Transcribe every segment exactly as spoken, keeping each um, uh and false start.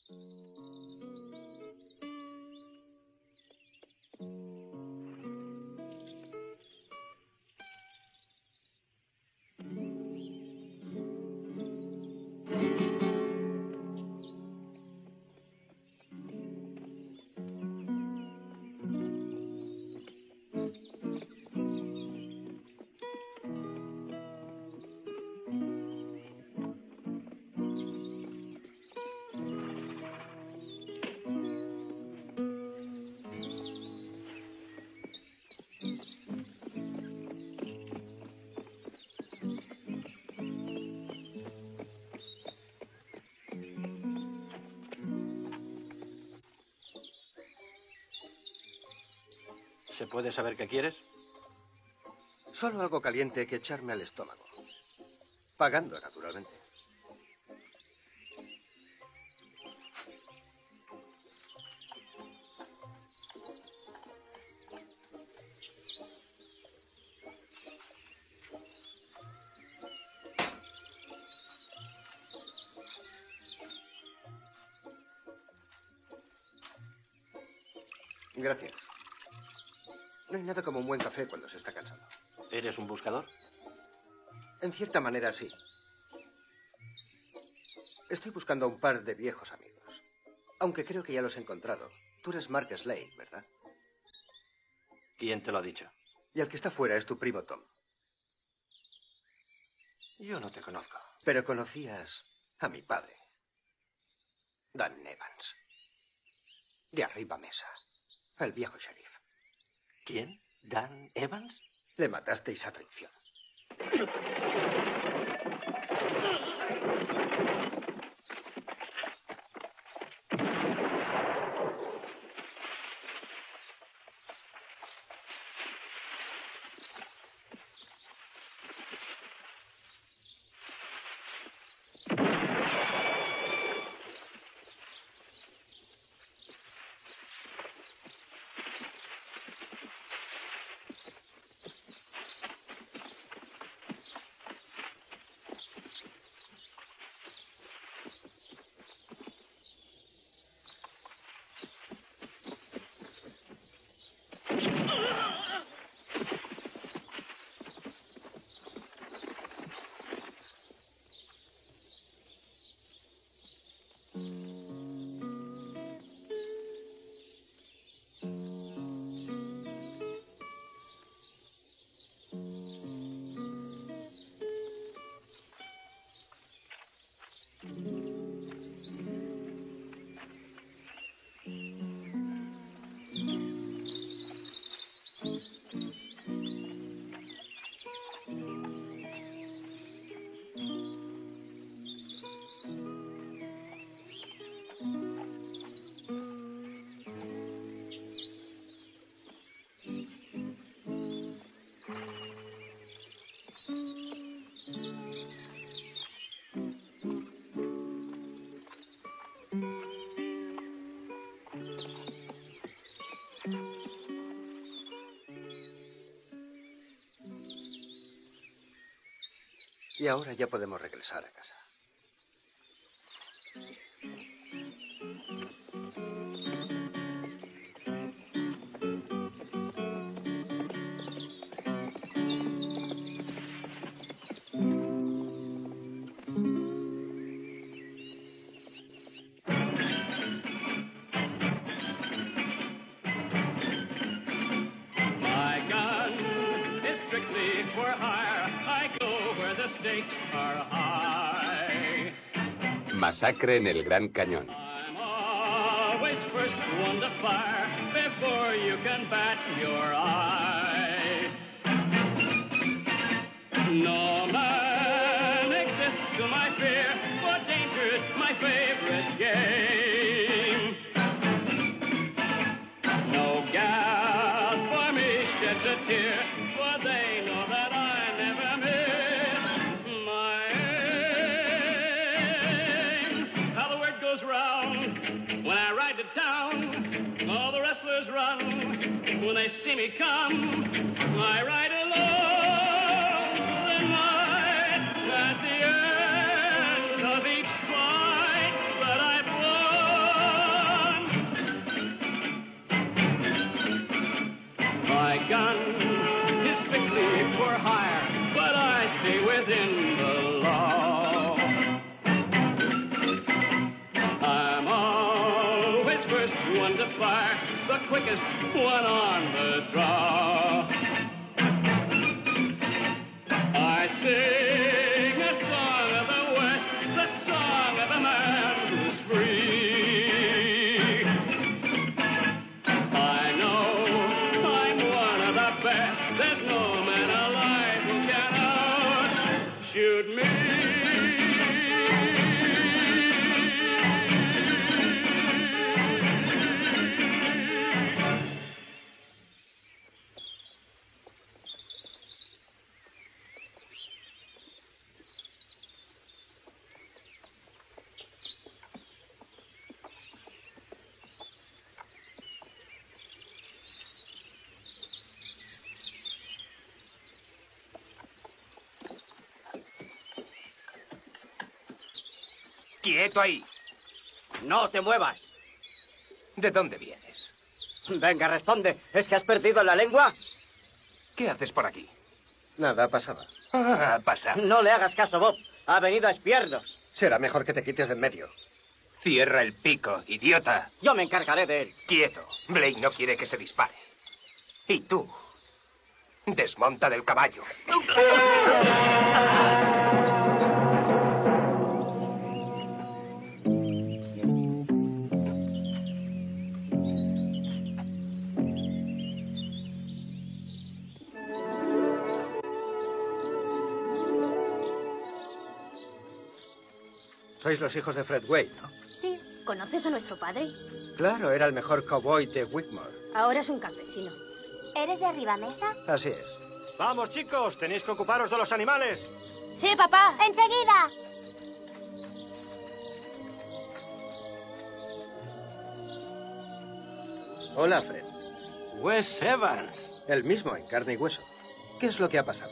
¿Se puede saber qué quieres? Solo algo caliente que echarme al estómago. Pagando, naturalmente. Gracias. No hay nada como un buen café cuando se está cansado. ¿Eres un buscador? En cierta manera, sí. Estoy buscando a un par de viejos amigos. Aunque creo que ya los he encontrado. Tú eres Mark Slade, ¿verdad? ¿Quién te lo ha dicho? Y el que está fuera es tu primo Tom. Yo no te conozco. Pero conocías a mi padre, Dan Evans. De arriba mesa. El viejo sheriff. ¿Quién? ¿Dan Evans? Le matasteis a traición. Y ahora ya podemos regresar a casa. Masacre en el Gran Cañón. No man exists to my fear, but danger's my favorite game. No gal for me sheds a tear, for they know that I never miss my aim. How the word goes round when I ride to town, all the wrestlers run when they see me come. I ride alone. At the end of each fight that I blow, the quickest one on the draw. I sing a song of the West, the song of a man who's free. I know I'm one of the best. There's no man alive who can outshoot me. ¡Quieto ahí! No te muevas. ¿De dónde vienes? Venga, responde. ¿Es que has perdido la lengua? ¿Qué haces por aquí? Nada, pasaba. Ah, pasa. No le hagas caso, Bob. Ha venido a espiarnos. Será mejor que te quites de en medio. Cierra el pico, idiota. Yo me encargaré de él. Quieto. Blake no quiere que se dispare. Y tú, desmonta del caballo. Sois los hijos de Fred Wayne, ¿no? Sí, ¿conoces a nuestro padre? Claro, era el mejor cowboy de Whitmore. Ahora es un campesino. ¿Eres de Ribamesa? Así es. Vamos, chicos, tenéis que ocuparos de los animales. Sí, papá. ¡Enseguida! Hola, Fred. Wes Evans. El mismo, en carne y hueso. ¿Qué es lo que ha pasado?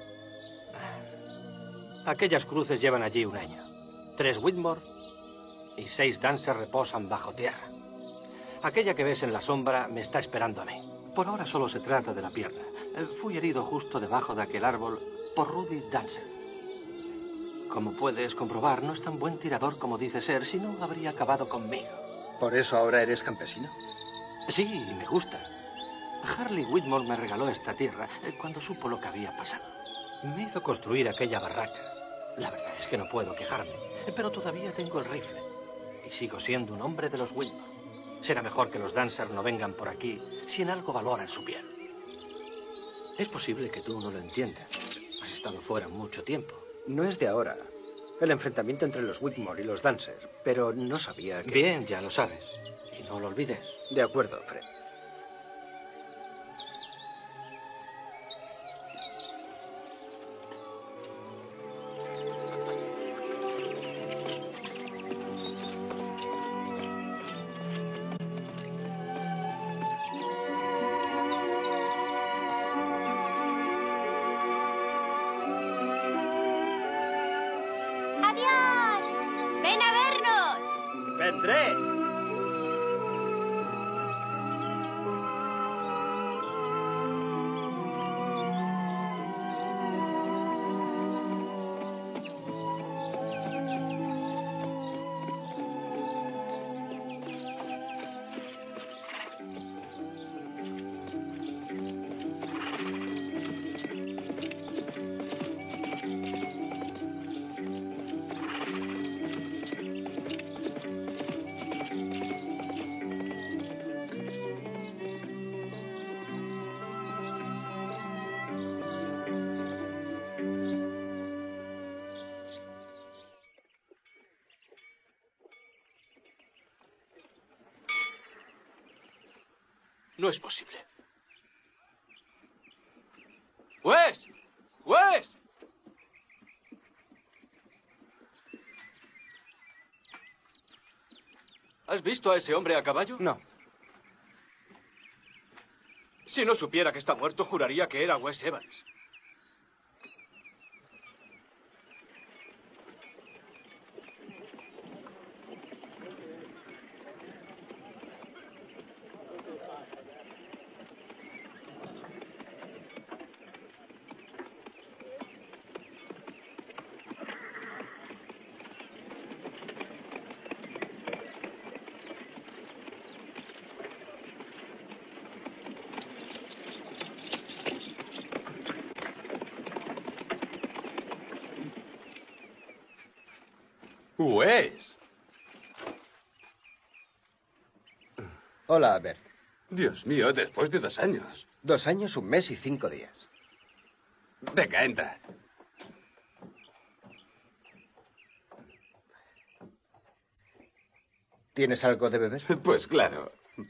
Aquellas cruces llevan allí un año. Tres Whitmore y seis Dancer reposan bajo tierra. Aquella que ves en la sombra me está esperando a mí. Por ahora solo se trata de la pierna. Eh, Fui herido justo debajo de aquel árbol por Rudy Dancer. Como puedes comprobar, no es tan buen tirador como dice ser, si no habría acabado conmigo. ¿Por eso ahora eres campesino? Sí, me gusta. Harley Whitmore me regaló esta tierra eh, cuando supo lo que había pasado. Me hizo construir aquella barraca. La verdad es que no puedo quejarme, eh, pero todavía tengo el rifle. Y sigo siendo un hombre de los Whitmore. Será mejor que los Dancer no vengan por aquí si en algo valoran su piel. Es posible que tú no lo entiendas. Has estado fuera mucho tiempo. No es de ahora. El enfrentamiento entre los Whitmore y los Dancer, pero no sabía que... Bien, ya lo sabes. Y no lo olvides. De acuerdo, Fred. ¡Adiós! ¡Ven a vernos! ¡Vendré! No es posible. ¡Wes! ¡Wes! ¿Has visto a ese hombre a caballo? No. Si no supiera que está muerto, juraría que era Wes Evans. Wes. Hola, Bert. Dios mío, después de dos años. Dos años, un mes y cinco días. Venga, entra. ¿Tienes algo de beber? Pues claro.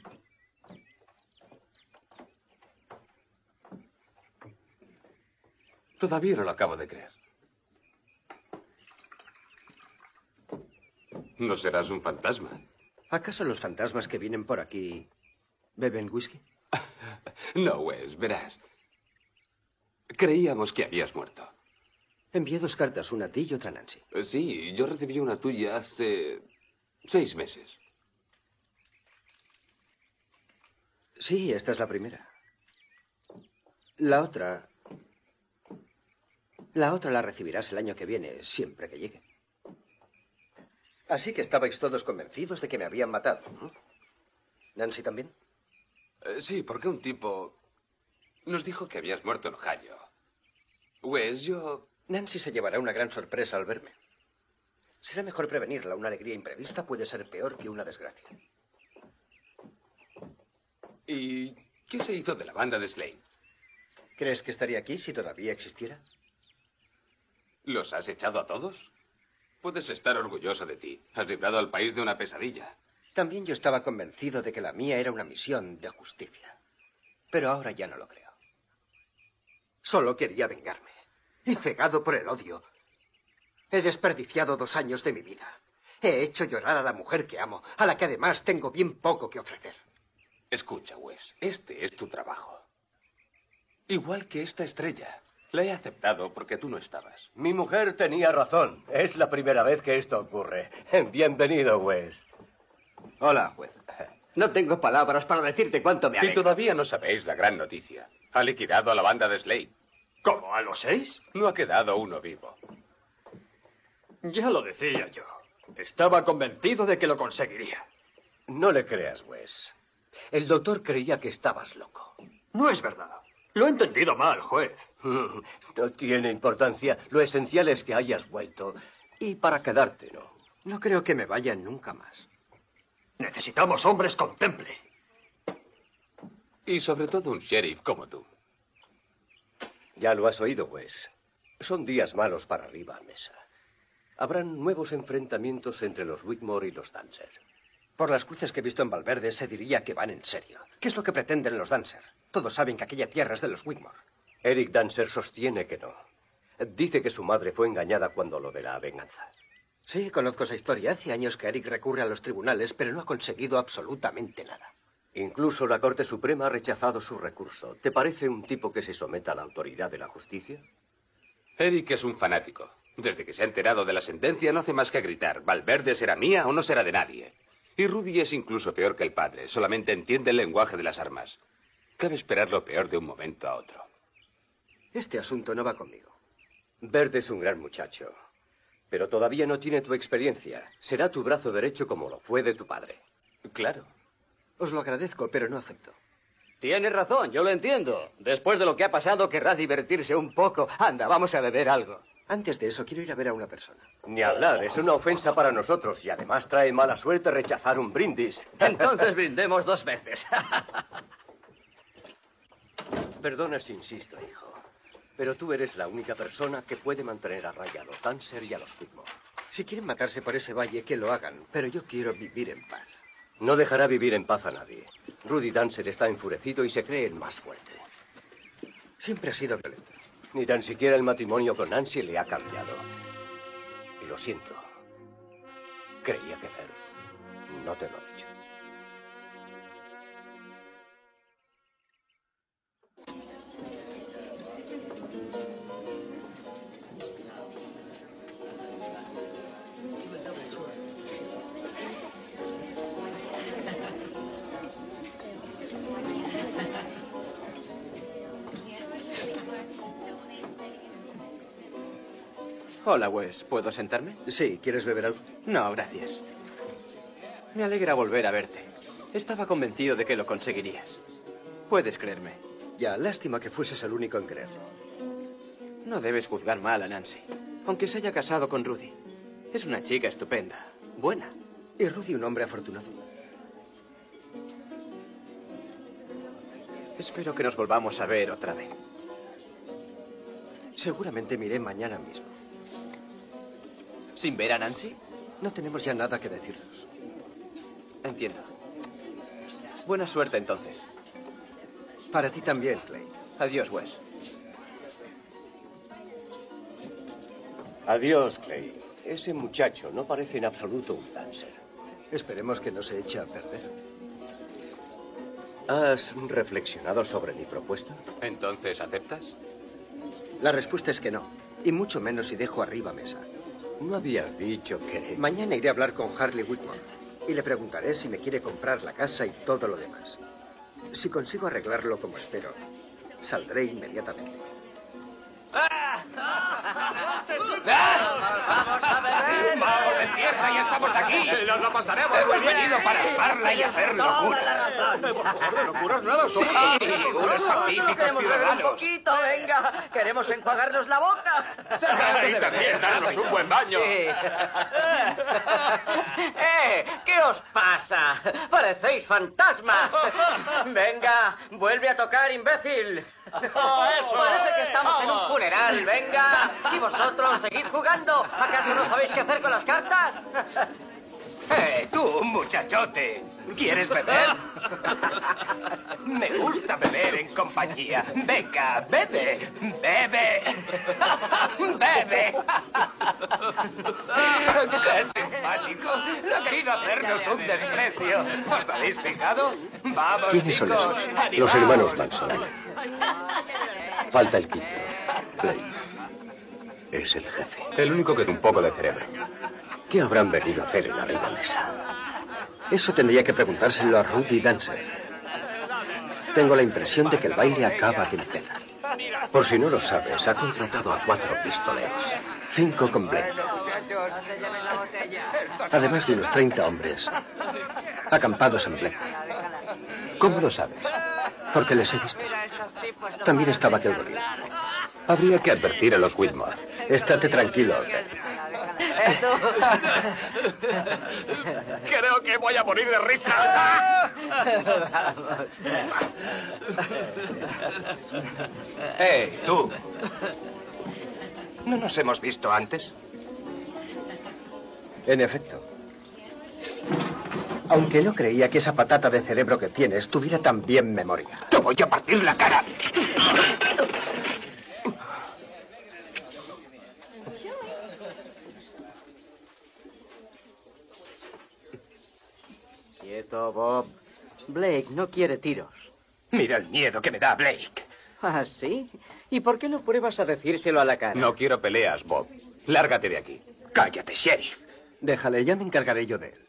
Todavía no lo acabo de creer. ¿No serás un fantasma? ¿Acaso los fantasmas que vienen por aquí beben whisky? No, Wes, verás. Creíamos que habías muerto. Envié dos cartas, una a ti y otra a Nancy. Sí, yo recibí una tuya hace seis meses. Sí, esta es la primera. La otra... La otra la recibirás el año que viene, siempre que llegue. Así que estabais todos convencidos de que me habían matado, ¿no? ¿Nancy también? Eh, sí, porque un tipo nos dijo que habías muerto en Ohio. Wes, yo... Nancy se llevará una gran sorpresa al verme. Será mejor prevenirla. Una alegría imprevista puede ser peor que una desgracia. ¿Y qué se hizo de la banda de Slade? ¿Crees que estaría aquí si todavía existiera? ¿Los has echado a todos? Puedes estar orgulloso de ti. Has librado al país de una pesadilla. También yo estaba convencido de que la mía era una misión de justicia. Pero ahora ya no lo creo. Solo quería vengarme. Y cegado por el odio, he desperdiciado dos años de mi vida. He hecho llorar a la mujer que amo, a la que además tengo bien poco que ofrecer. Escucha, Wes, este es tu trabajo. Igual que esta estrella. La he aceptado porque tú no estabas. Mi mujer tenía razón. Es la primera vez que esto ocurre. Bienvenido, Wes. Hola, juez. No tengo palabras para decirte cuánto me Y alegra. todavía no sabéis la gran noticia. Ha liquidado a la banda de Slade. ¿Cómo, a los seis? No ha quedado uno vivo. Ya lo decía yo. Estaba convencido de que lo conseguiría. No le creas, Wes. El doctor creía que estabas loco. No es verdad. Lo he entendido mal, juez. No tiene importancia. Lo esencial es que hayas vuelto. Y para quedarte, ¿no? No creo que me vaya nunca más. Necesitamos hombres con temple. Y sobre todo un sheriff como tú. Ya lo has oído, Wes. Son días malos para arriba, Mesa. Habrán nuevos enfrentamientos entre los Whitmore y los Dancer. Por las cruces que he visto en Valverde, se diría que van en serio. ¿Qué es lo que pretenden los Dancer? Todos saben que aquella tierra es de los Whitmore. Eric Dancer sostiene que no. Dice que su madre fue engañada cuando lo de la venganza. Sí, conozco esa historia. Hace años que Eric recurre a los tribunales, pero no ha conseguido absolutamente nada. Incluso la Corte Suprema ha rechazado su recurso. ¿Te parece un tipo que se someta a la autoridad de la justicia? Eric es un fanático. Desde que se ha enterado de la sentencia no hace más que gritar: Valverde será mía o no será de nadie. Y Rudy es incluso peor que el padre. Solamente entiende el lenguaje de las armas. Cabe esperar lo peor de un momento a otro. Este asunto no va conmigo. Bert es un gran muchacho. Pero todavía no tiene tu experiencia. Será tu brazo derecho como lo fue de tu padre. Claro. Os lo agradezco, pero no acepto. Tienes razón, yo lo entiendo. Después de lo que ha pasado, querrá divertirse un poco. Anda, vamos a beber algo. Antes de eso, quiero ir a ver a una persona. Ni hablar, es una ofensa para nosotros y además trae mala suerte rechazar un brindis. Entonces brindemos dos veces. Perdona si insisto, hijo, pero tú eres la única persona que puede mantener a raya a los Dancer y a los Whitmore. Si quieren matarse por ese valle, que lo hagan, pero yo quiero vivir en paz. No dejará vivir en paz a nadie. Rudy Dancer está enfurecido y se cree el más fuerte. Siempre ha sido violento. Ni tan siquiera el matrimonio con Nancy le ha cambiado. Y lo siento. Creía que Bert no te lo ha dicho. Hola, Wes. ¿Puedo sentarme? Sí, ¿quieres beber algo? No, gracias. Me alegra volver a verte. Estaba convencido de que lo conseguirías. Puedes creerme. Ya, lástima que fueses el único en creerlo. No debes juzgar mal a Nancy, aunque se haya casado con Rudy. Es una chica estupenda. Buena. Y Rudy un hombre afortunado. Espero que nos volvamos a ver otra vez. Seguramente miré mañana mismo. ¿Sin ver a Nancy? No tenemos ya nada que decirnos. Entiendo. Buena suerte, entonces. Para ti también, Clay. Adiós, Wes. Adiós, Clay. Ese muchacho no parece en absoluto un dancer. Esperemos que no se eche a perder. ¿Has reflexionado sobre mi propuesta? ¿Entonces aceptas? La respuesta es que no. Y mucho menos si dejo arriba Mesa. ¿No habías dicho que...? Mañana iré a hablar con Harley Whitmore. Y le preguntaré si me quiere comprar la casa y todo lo demás. Si consigo arreglarlo como espero, saldré inmediatamente. ¡Vamos, despierta! ¡Ya estamos aquí! ¡Nos lo pasaremos! Hemos venido para armarla y hacer locuras. Por favor, de locuras nada, somos... Sí, unos pacíficos ciudadanos. Un poquito, venga. Queremos enjuagarnos la boca. Y también darnos un buen baño. Sí. ¡Eh! ¿Qué os pasa? ¡Parecéis fantasmas! Venga, vuelve a tocar, imbécil. Parece que estamos en un funeral, venga. Y vosotros, seguid jugando. ¿Acaso no sabéis qué hacer con las cartas? ¡Eh, tú, muchachote! ¿Quieres beber? Me gusta beber en compañía. Venga, bebe, bebe, bebe. ¡Qué simpático! No ha querido hacernos un desprecio. ¿Os habéis fijado? Vamos, ¿Quiénes son chicos, esos? animaos. Los hermanos Manson. Falta el quinto. Blake. Es el jefe. El único que tiene un poco de cerebro. ¿Qué habrán venido a hacer en la Reina Mesa? Eso tendría que preguntárselo a Rudy Dancer. Tengo la impresión de que el baile acaba de empezar. Por si no lo sabes, ha contratado a cuatro pistoleros. Cinco con Blake. Además de unos treinta hombres acampados en Blake. ¿Cómo lo sabes? Porque les he visto. También estaba aquel gorila. Habría que advertir a los Whitmore. Estate tranquilo, Gary. Creo que voy a morir de risa. ¡Eh, tú! ¿No nos hemos visto antes? En efecto. Aunque no creía que esa patata de cerebro que tienes tuviera tan bien memoria. ¡Te voy a partir la cara! Quieto, Bob. Blake no quiere tiros. Mira el miedo que me da Blake. ¿Ah, sí? ¿Y por qué no pruebas a decírselo a la cara? No quiero peleas, Bob. Lárgate de aquí. Cállate, sheriff. Déjale, ya me encargaré yo de él.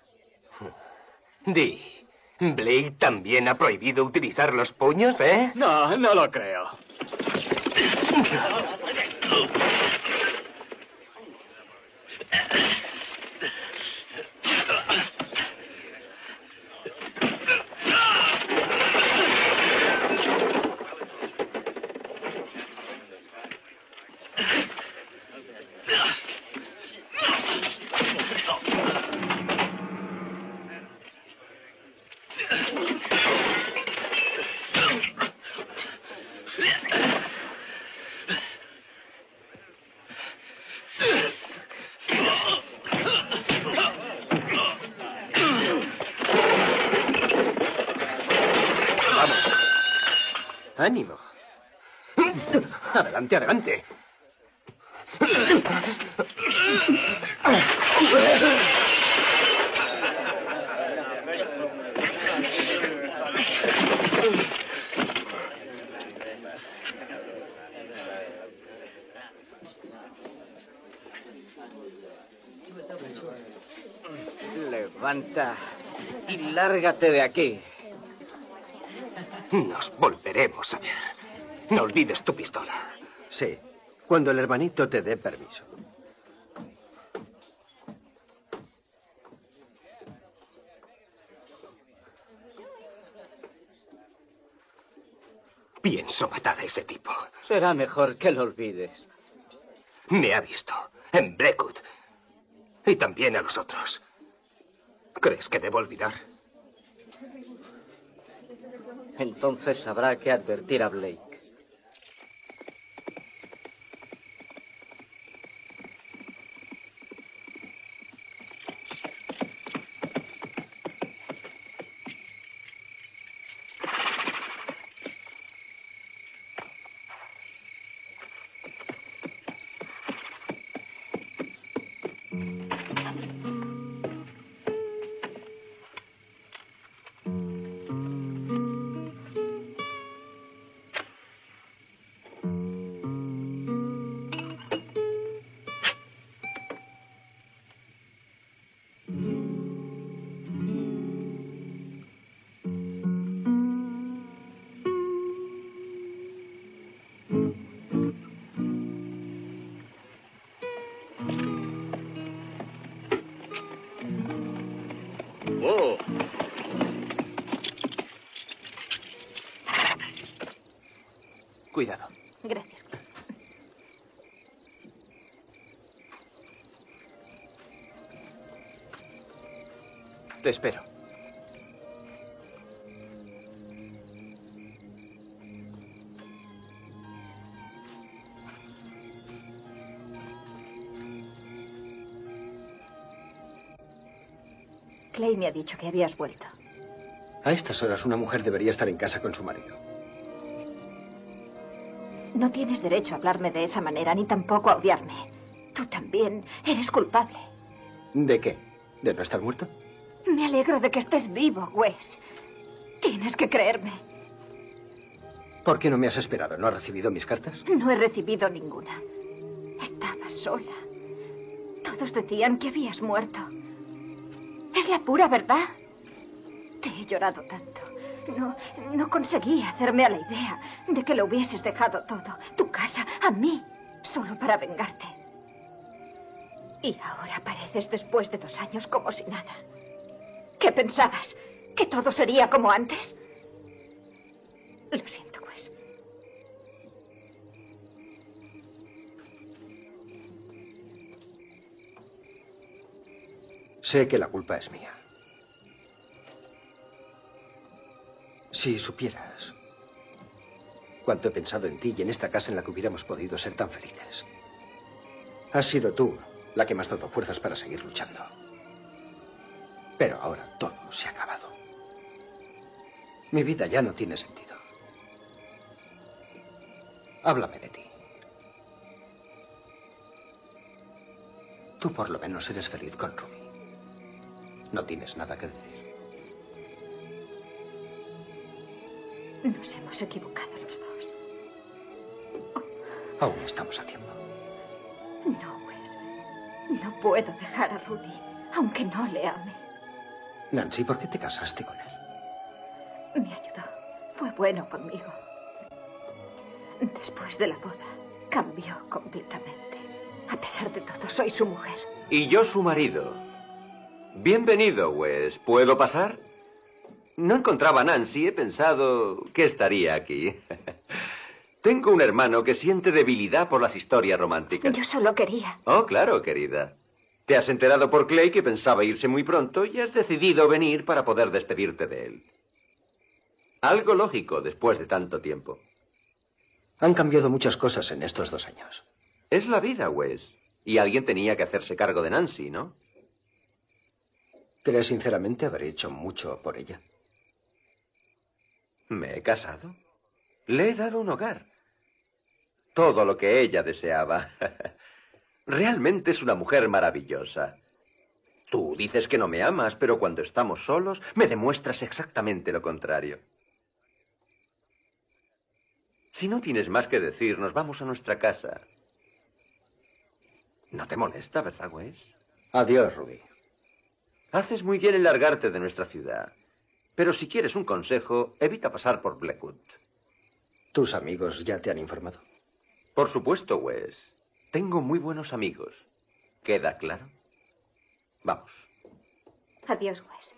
Di, ¿Blake también ha prohibido utilizar los puños, eh? No, no lo creo. Vamos. Ánimo. Adelante, adelante. Levanta y lárgate de aquí. Nos volveremos a ver. No olvides tu pistola. Sí, cuando el hermanito te dé permiso. Pienso matar a ese tipo. Será mejor que lo olvides. Me ha visto en Blackwood. Y también a los otros. ¿Crees que debo olvidar? Entonces habrá que advertir a Blake. Oh. Cuidado. Gracias. Te espero. Clay me ha dicho que habías vuelto. A estas horas una mujer debería estar en casa con su marido. No tienes derecho a hablarme de esa manera, ni tampoco a odiarme. Tú también eres culpable. ¿De qué? ¿De no estar muerto? Me alegro de que estés vivo, Wes. Tienes que creerme. ¿Por qué no me has esperado? ¿No has recibido mis cartas? No he recibido ninguna. Estaba sola. Todos decían que habías muerto. Es la pura verdad. Te he llorado tanto. No, no conseguí hacerme a la idea de que lo hubieses dejado todo, tu casa, a mí, solo para vengarte. Y ahora apareces después de dos años como si nada. ¿Qué pensabas? ¿Que todo sería como antes? Lo siento, Wes. Sé que la culpa es mía. Si supieras cuánto he pensado en ti y en esta casa en la que hubiéramos podido ser tan felices. Has sido tú la que me has dado fuerzas para seguir luchando. Pero ahora todo se ha acabado. Mi vida ya no tiene sentido. Háblame de ti. Tú por lo menos eres feliz con Ruby. No tienes nada que decir. Nos hemos equivocado los dos. Aún estamos a tiempo. No, Wes. No puedo dejar a Rudy, aunque no le ame. Nancy, ¿por qué te casaste con él? Me ayudó. Fue bueno conmigo. Después de la boda, cambió completamente. A pesar de todo, soy su mujer. Y yo su marido. Bienvenido, Wes. ¿Puedo pasar? No encontraba a Nancy. He pensado que estaría aquí. Tengo un hermano que siente debilidad por las historias románticas. Yo solo quería. Oh, claro, querida. Te has enterado por Clay que pensaba irse muy pronto y has decidido venir para poder despedirte de él. Algo lógico después de tanto tiempo. Han cambiado muchas cosas en estos dos años. Es la vida, Wes. Y alguien tenía que hacerse cargo de Nancy, ¿no? ¿Crees sinceramente haber hecho mucho por ella? Me he casado. Le he dado un hogar. Todo lo que ella deseaba. Realmente es una mujer maravillosa. Tú dices que no me amas, pero cuando estamos solos me demuestras exactamente lo contrario. Si no tienes más que decir, nos vamos a nuestra casa. No te molesta, ¿verdad, Wes? Adiós, Ruby. Haces muy bien en largarte de nuestra ciudad. Pero si quieres un consejo, evita pasar por Blackwood. ¿Tus amigos ya te han informado? Por supuesto, Wes. Tengo muy buenos amigos. ¿Queda claro? Vamos. Adiós, Wes.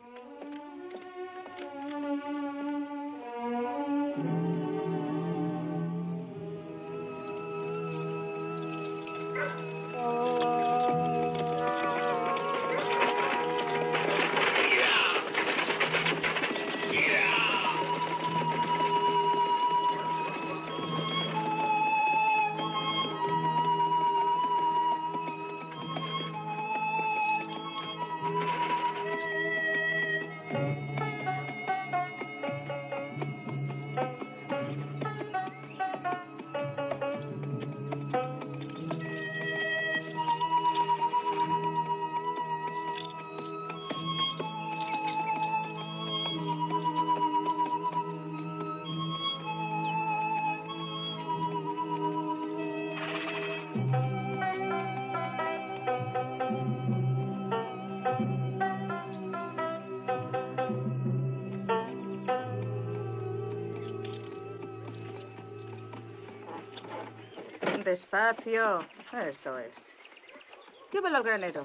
Despacio. Eso es. Llévalo al granero.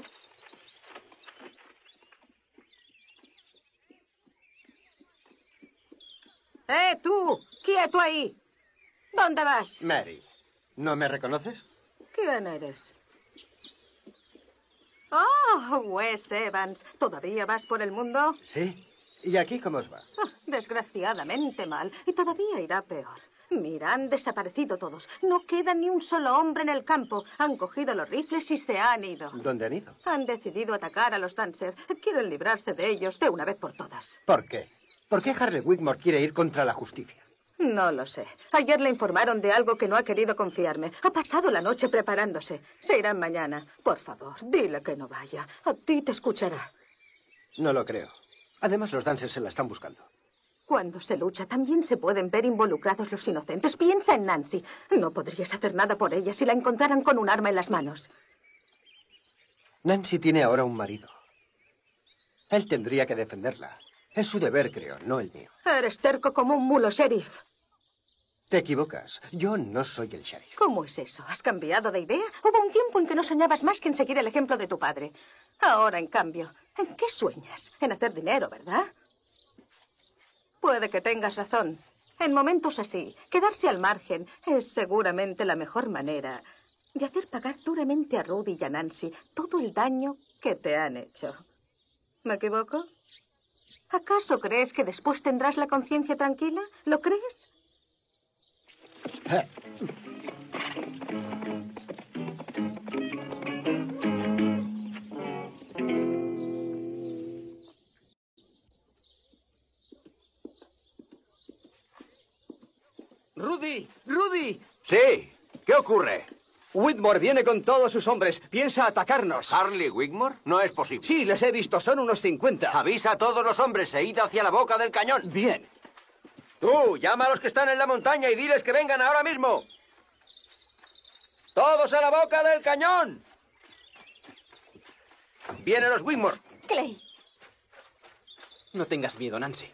¡Eh, tú! ¡Quieto ahí! ¿Dónde vas? Mary, ¿no me reconoces? ¿Quién eres? ¡Oh, Wes Evans! ¿Todavía vas por el mundo? Sí. ¿Y aquí cómo os va? Ah, desgraciadamente mal. Y todavía irá peor. Mira, han desaparecido todos. No queda ni un solo hombre en el campo. Han cogido los rifles y se han ido. ¿Dónde han ido? Han decidido atacar a los Dancer. Quieren librarse de ellos de una vez por todas. ¿Por qué? ¿Por qué Harley Whitmore quiere ir contra la justicia? No lo sé. Ayer le informaron de algo que no ha querido confiarme. Ha pasado la noche preparándose. Se irán mañana. Por favor, dile que no vaya. A ti te escuchará. No lo creo. Además, los Dancers se la están buscando. Cuando se lucha, también se pueden ver involucrados los inocentes. Piensa en Nancy. No podrías hacer nada por ella si la encontraran con un arma en las manos. Nancy tiene ahora un marido. Él tendría que defenderla. Es su deber, creo, no el mío. Eres terco como un mulo, sheriff. Te equivocas. Yo no soy el sheriff. ¿Cómo es eso? ¿Has cambiado de idea? Hubo un tiempo en que no soñabas más que en seguir el ejemplo de tu padre. Ahora, en cambio, ¿en qué sueñas? En hacer dinero, ¿verdad? Puede que tengas razón. En momentos así, quedarse al margen es seguramente la mejor manera de hacer pagar duramente a Rudy y a Nancy todo el daño que te han hecho. ¿Me equivoco? ¿Acaso crees que después tendrás la conciencia tranquila? ¿Lo crees? ¡Rudy! ¡Rudy! Sí. ¿Qué ocurre? Whitmore viene con todos sus hombres. Piensa atacarnos. ¿Harley Whitmore? No es posible. Sí, les he visto. Son unos cincuenta. Avisa a todos los hombres e id hacia la boca del cañón. Bien. Tú, llama a los que están en la montaña y diles que vengan ahora mismo. ¡Todos a la boca del cañón! ¡Vienen los Whitmore! Clay. No tengas miedo, Nancy.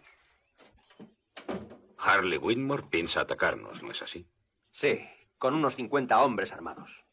Harley Whitmore piensa atacarnos, ¿no es así? Sí, con unos cincuenta hombres armados.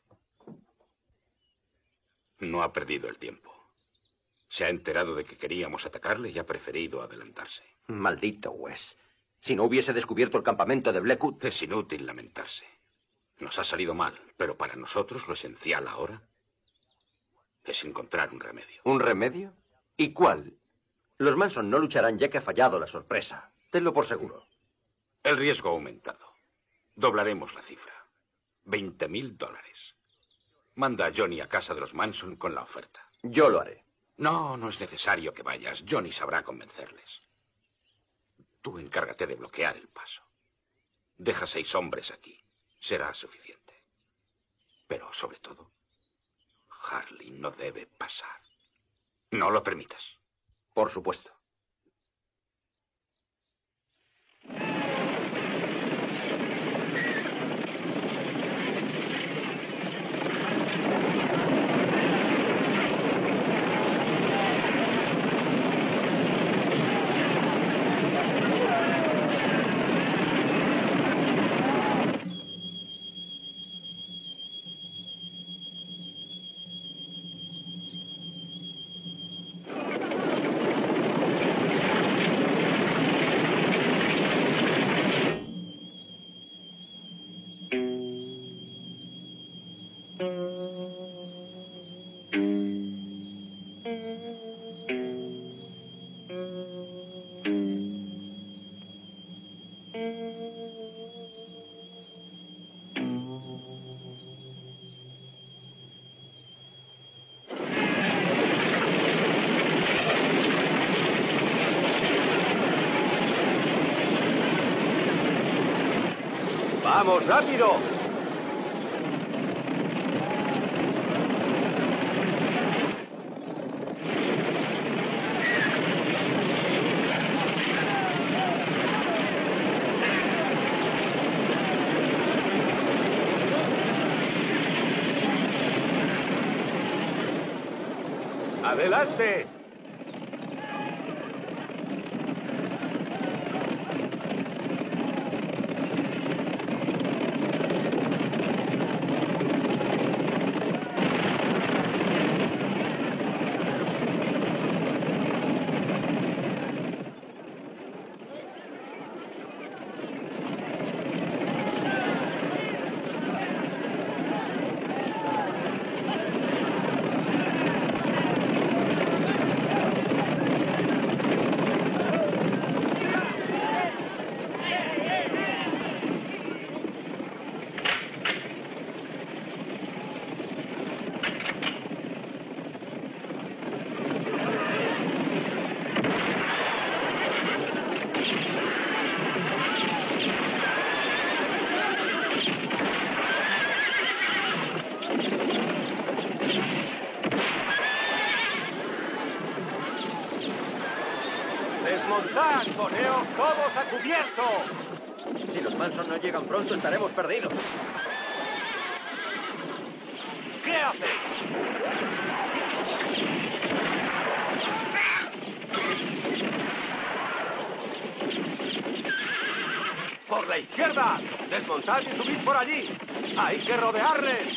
No ha perdido el tiempo. Se ha enterado de que queríamos atacarle y ha preferido adelantarse. Maldito Wes. Si no hubiese descubierto el campamento de Blackwood... Es inútil lamentarse. Nos ha salido mal, pero para nosotros lo esencial ahora es encontrar un remedio. ¿Un remedio? ¿Y cuál? Los Manson no lucharán ya que ha fallado la sorpresa. Tenlo por seguro. El riesgo ha aumentado. Doblaremos la cifra. Veinte mil dólares. Manda a Johnny a casa de los Manson con la oferta. Yo lo haré. No, no es necesario que vayas. Johnny sabrá convencerles. Tú encárgate de bloquear el paso. Deja seis hombres aquí. Será suficiente. Pero, sobre todo, Harley no debe pasar. No lo permitas. Por supuesto. ¡Vamos, rápido! ¡Adelante! ¡Desmontad! ¡Poneos todos a cubierto! Si los Manson no llegan pronto, estaremos perdidos. ¿Qué hacéis? ¡Por la izquierda! ¡Desmontad y subid por allí! ¡Hay que rodearles!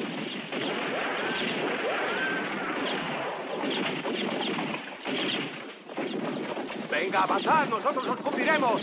¡Venga, avanzad! ¡Nosotros os cubriremos!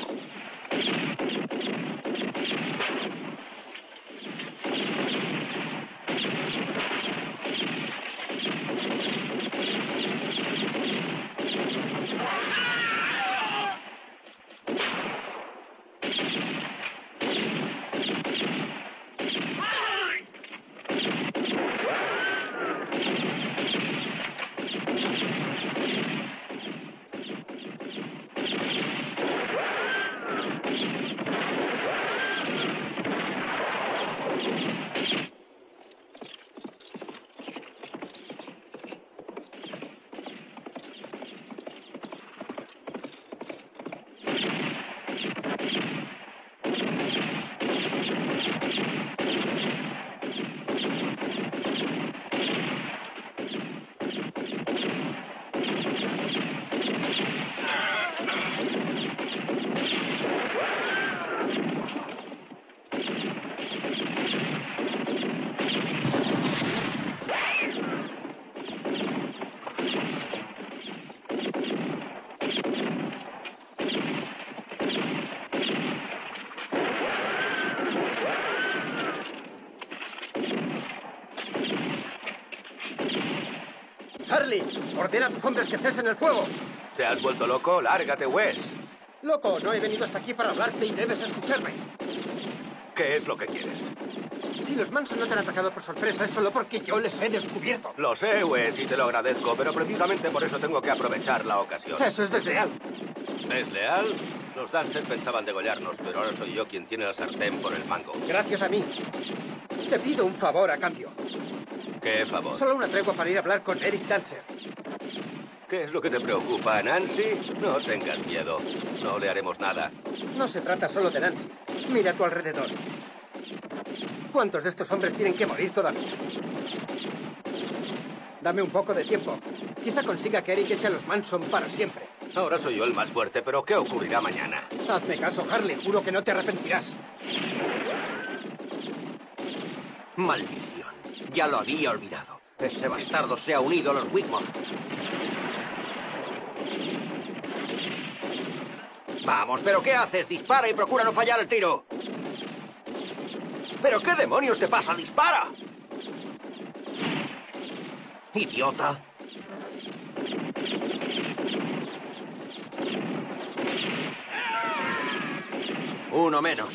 Harley, ordena a tus hombres que cesen el fuego. ¿Te has vuelto loco? Lárgate, Wes. Loco, no he venido hasta aquí para hablarte y debes escucharme. ¿Qué es lo que quieres? Si los Manson no te han atacado por sorpresa, es solo porque yo les he descubierto. Lo sé, Wes, y te lo agradezco, pero precisamente por eso tengo que aprovechar la ocasión. Eso es desleal. ¿Desleal? Los Dancer pensaban degollarnos, pero ahora soy yo quien tiene la sartén por el mango. Gracias a mí. Te pido un favor a cambio. ¿Qué favor? Solo una tregua para ir a hablar con Eric Dancer. ¿Qué es lo que te preocupa, Nancy? No tengas miedo. No le haremos nada. No se trata solo de Nancy. Mira a tu alrededor. ¿Cuántos de estos hombres tienen que morir todavía? Dame un poco de tiempo. Quizá consiga que Eric eche a los Manson para siempre. Ahora soy yo el más fuerte, pero ¿qué ocurrirá mañana? Hazme caso, Harley. Juro que no te arrepentirás. Maldición. Ya lo había olvidado. Ese bastardo se ha unido a los Whitmore. Vamos, ¿pero qué haces? Dispara y procura no fallar el tiro. ¿Pero qué demonios te pasa? ¡Dispara! ¡Idiota! Uno menos.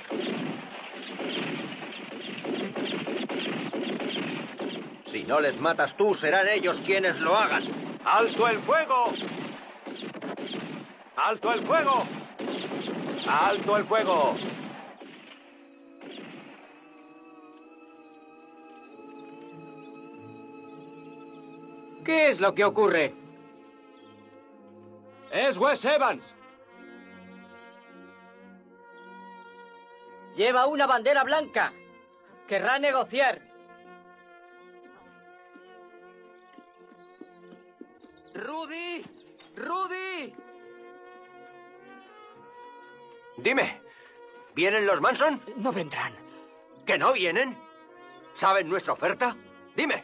Si no les matas tú, serán ellos quienes lo hagan. ¡Alto el fuego! ¡Alto el fuego! ¡Alto el fuego! ¿Qué es lo que ocurre? ¡Es Wes Evans! Lleva una bandera blanca. Querrá negociar. ¡Rudy! ¡Rudy! Dime, ¿vienen los Manson? No vendrán. ¿Que no vienen? ¿Saben nuestra oferta? Dime.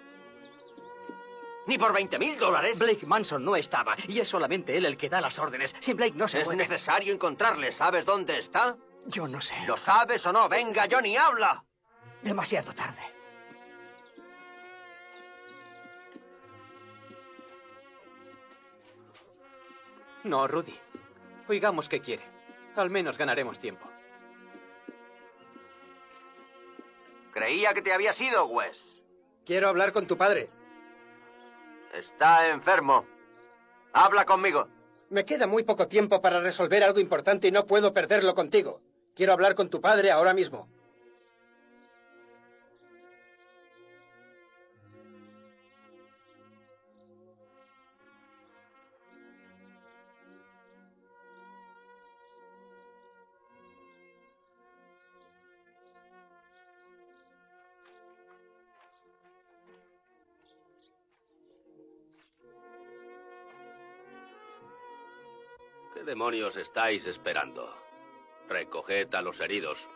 ¿Ni por veinte mil dólares? Blake Manson no estaba, y es solamente él el que da las órdenes. Si Blake no se Es mueve... necesario encontrarle. ¿Sabes dónde está? Yo no sé. ¿Lo sabes o no? Venga, Johnny, habla. Demasiado tarde. No, Rudy. Oigamos qué quiere. Al menos ganaremos tiempo. Creía que te habías ido, Wes. Quiero hablar con tu padre. Está enfermo. Habla conmigo. Me queda muy poco tiempo para resolver algo importante y no puedo perderlo contigo. Quiero hablar con tu padre ahora mismo. demonios estáis esperando? Recoged a los heridos.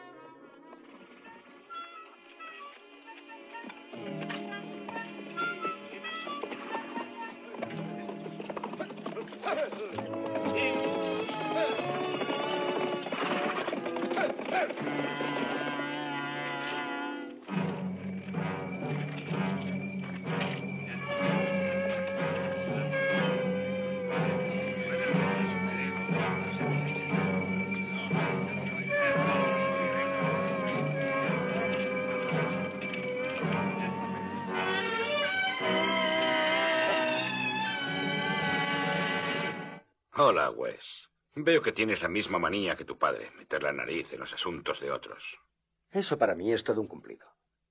Hola, Wes. Veo que tienes la misma manía que tu padre, meter la nariz en los asuntos de otros. Eso para mí es todo un cumplido.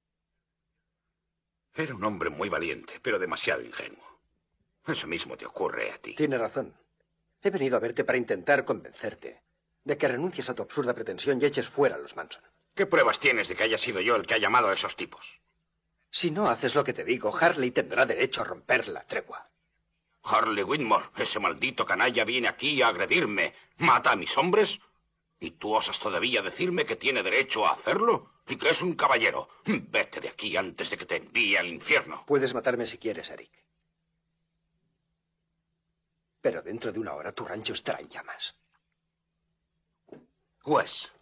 Era un hombre muy valiente, pero demasiado ingenuo. Eso mismo te ocurre a ti. Tienes razón. He venido a verte para intentar convencerte de que renuncies a tu absurda pretensión y eches fuera a los Manson. ¿Qué pruebas tienes de que haya sido yo el que ha llamado a esos tipos? Si no haces lo que te digo, Harley tendrá derecho a romper la tregua. Harley Whitmore, ese maldito canalla viene aquí a agredirme. ¿Mata a mis hombres? ¿Y tú osas todavía decirme que tiene derecho a hacerlo? ¿Y que es un caballero? Vete de aquí antes de que te envíe al infierno. Puedes matarme si quieres, Eric. Pero dentro de una hora tu rancho estará en llamas. Wes.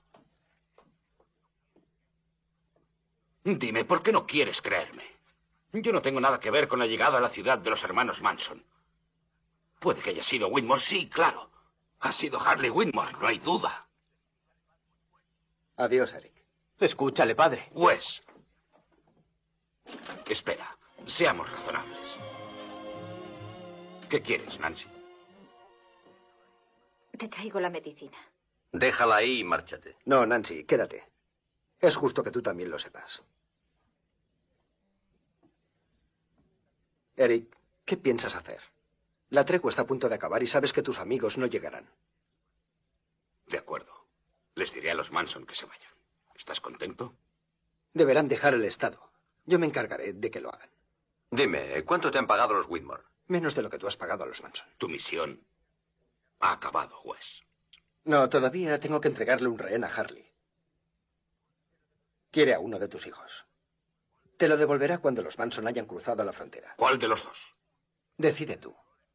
Dime, ¿por qué no quieres creerme? Yo no tengo nada que ver con la llegada a la ciudad de los hermanos Manson. Puede que haya sido Whitmore, sí, claro. Ha sido Harley Whitmore, no hay duda. Adiós, Eric. Escúchale, padre. Wes. Espera, seamos razonables. ¿Qué quieres, Nancy? Te traigo la medicina. Déjala ahí y márchate. No, Nancy, quédate. Es justo que tú también lo sepas. Eric, ¿qué piensas hacer? La tregua está a punto de acabar y sabes que tus amigos no llegarán. De acuerdo. Les diré a los Manson que se vayan. ¿Estás contento? Deberán dejar el estado. Yo me encargaré de que lo hagan. Dime, ¿cuánto te han pagado los Whitmore? Menos de lo que tú has pagado a los Manson. Tu misión ha acabado, Wes. No, todavía tengo que entregarle un rehén a Harley. Quiere a uno de tus hijos. Te lo devolverá cuando los Manson hayan cruzado la frontera. ¿Cuál de los dos? Decide tú.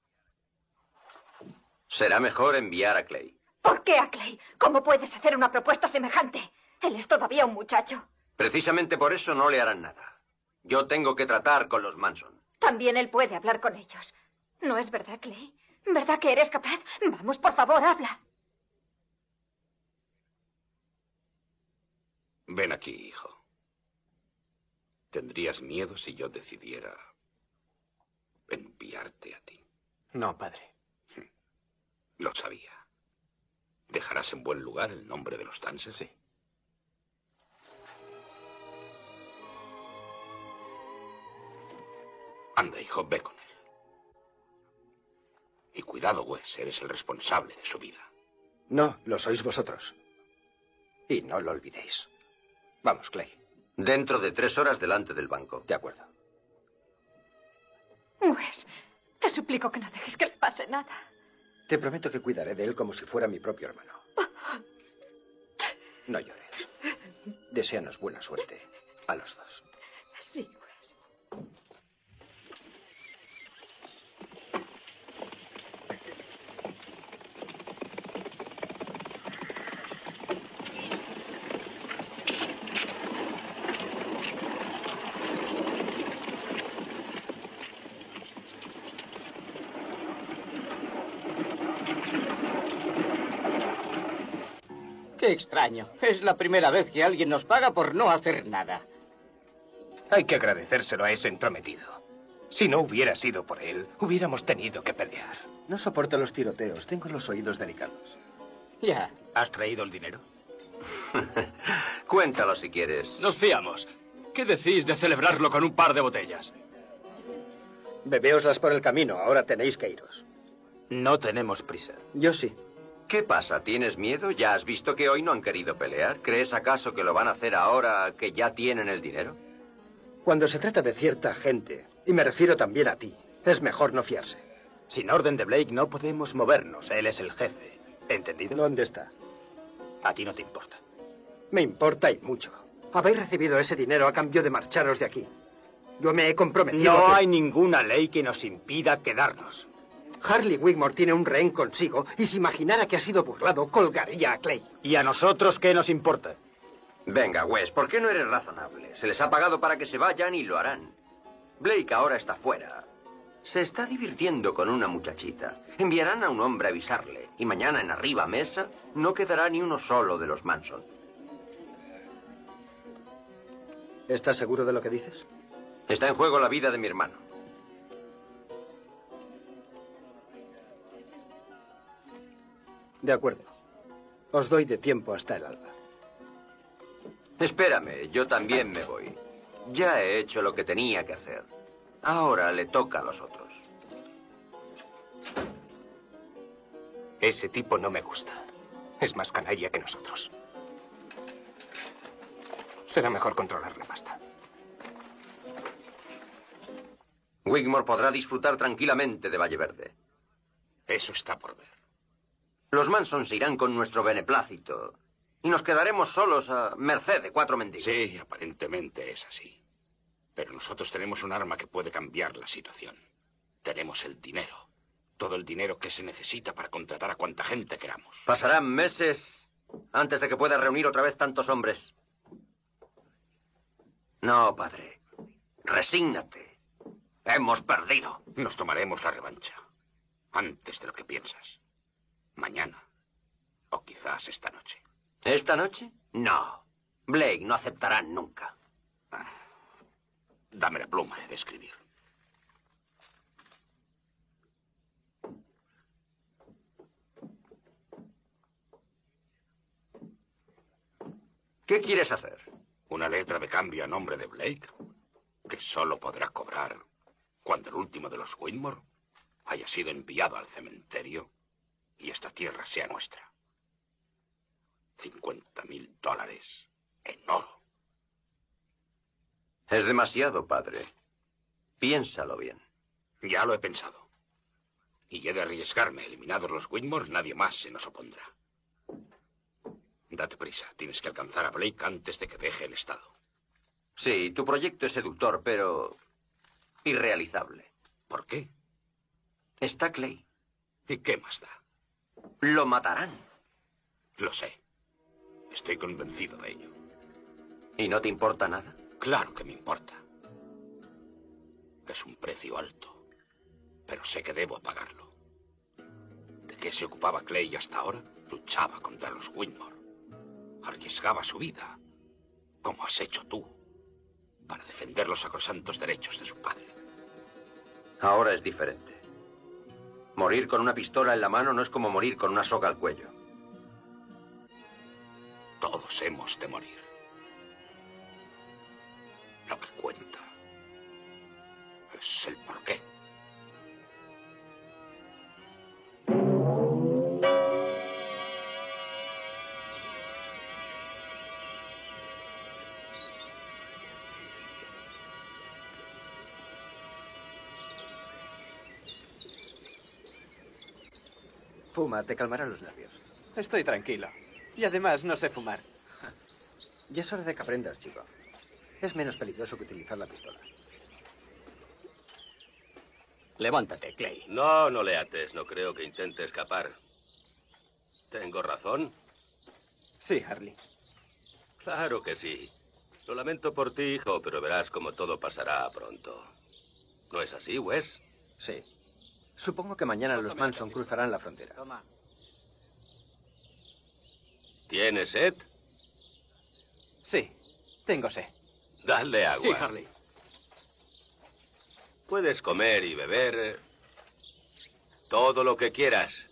Será mejor enviar a Clay. ¿Por qué a Clay? ¿Cómo puedes hacer una propuesta semejante? Él es todavía un muchacho. Precisamente por eso no le harán nada. Yo tengo que tratar con los Manson. También él puede hablar con ellos. ¿No es verdad, Clay? ¿Verdad que eres capaz? Vamos, por favor, habla. Ven aquí, hijo. ¿Tendrías miedo si yo decidiera enviarte a ti? No, padre. Lo sabía. ¿Dejarás en buen lugar el nombre de los Dances? Sí. Anda, hijo, ve con él. Y cuidado, Wes, eres el responsable de su vida. No, lo sois vosotros. Y no lo olvidéis. Vamos, Clay. Dentro de tres horas delante del banco. De acuerdo. Wes, te suplico que no dejes que le pase nada. Te prometo que cuidaré de él como si fuera mi propio hermano. No llores. Deséanos buena suerte a los dos. Sí, Wes. Qué extraño. Es la primera vez que alguien nos paga por no hacer nada. Hay que agradecérselo a ese entrometido. Si no hubiera sido por él, hubiéramos tenido que pelear. No soporto los tiroteos. Tengo los oídos delicados. Ya. ¿Has traído el dinero? Cuéntalo si quieres. Nos fiamos. ¿Qué decís de celebrarlo con un par de botellas? Bebeoslas por el camino. Ahora tenéis que iros. No tenemos prisa. Yo sí. ¿Qué pasa? ¿Tienes miedo? ¿Ya has visto que hoy no han querido pelear? ¿Crees acaso que lo van a hacer ahora que ya tienen el dinero? Cuando se trata de cierta gente, y me refiero también a ti, es mejor no fiarse. Sin orden de Blake no podemos movernos. Él es el jefe. ¿Entendido? ¿Dónde está? A ti no te importa. Me importa y mucho. Habéis recibido ese dinero a cambio de marcharos de aquí. Yo me he comprometido... No a que... hay ninguna ley que nos impida quedarnos. Harley Wigmore tiene un rehén consigo y si imaginara que ha sido burlado, colgaría a Clay. ¿Y a nosotros qué nos importa? Venga, Wes, ¿por qué no eres razonable? Se les ha pagado para que se vayan y lo harán. Blake ahora está fuera. Se está divirtiendo con una muchachita. Enviarán a un hombre a avisarle. Y mañana en Arriba Mesa no quedará ni uno solo de los Manson. ¿Estás seguro de lo que dices? Está en juego la vida de mi hermano. De acuerdo. Os doy de tiempo hasta el alba. Espérame, yo también me voy. Ya he hecho lo que tenía que hacer. Ahora le toca a los otros. Ese tipo no me gusta. Es más canalla que nosotros. Será mejor controlar la pasta. Wigmore podrá disfrutar tranquilamente de Valle Verde. Eso está por ver. Los Manson se irán con nuestro beneplácito. Y nos quedaremos solos a merced de cuatro mendigos. Sí, aparentemente es así. Pero nosotros tenemos un arma que puede cambiar la situación. Tenemos el dinero. Todo el dinero que se necesita para contratar a cuanta gente queramos. Pasarán meses antes de que pueda reunir otra vez tantos hombres. No, padre. Resígnate. Hemos perdido. Nos tomaremos la revancha. Antes de lo que piensas. Mañana. O quizás esta noche. ¿Esta noche? No. Blake no aceptará nunca. Ah, dame la pluma de escribir. ¿Qué quieres hacer? Una letra de cambio a nombre de Blake, que solo podrá cobrar cuando el último de los Wigmore haya sido enviado al cementerio y esta tierra sea nuestra. Cincuenta mil dólares en oro. Es demasiado, padre. Piénsalo bien. Ya lo he pensado. Y he de arriesgarme. Eliminados los Wigmore, nadie más se nos opondrá. Date prisa. Tienes que alcanzar a Blake antes de que deje el estado. Sí, tu proyecto es seductor, pero irrealizable. ¿Por qué? Está Clay. ¿Y qué más da? Lo matarán. Lo sé. Estoy convencido de ello. ¿Y no te importa nada? Claro que me importa. Es un precio alto, pero sé que debo pagarlo. ¿De qué se ocupaba Clay hasta ahora? Luchaba contra los Wigmore. Arriesgaba su vida, como has hecho tú, para defender los sacrosantos derechos de su padre. Ahora es diferente. Morir con una pistola en la mano no es como morir con una soga al cuello. Todos hemos de morir. Lo que cuenta es el porqué. Fuma, te calmará los nervios. Estoy tranquilo. Y además no sé fumar. Ya es hora de que aprendas, chico. Es menos peligroso que utilizar la pistola. Levántate, Clay. No, no le ates. No creo que intente escapar. ¿Tengo razón? Sí, Harley. Claro que sí. Lo lamento por ti, hijo, pero verás cómo todo pasará pronto. ¿No es así, Wes? Sí. Supongo que mañana los Manson cruzarán la frontera. Toma. ¿Tienes sed? Sí, tengo sed. Dale agua. Sí, Harley. Puedes comer y beber eh, todo lo que quieras.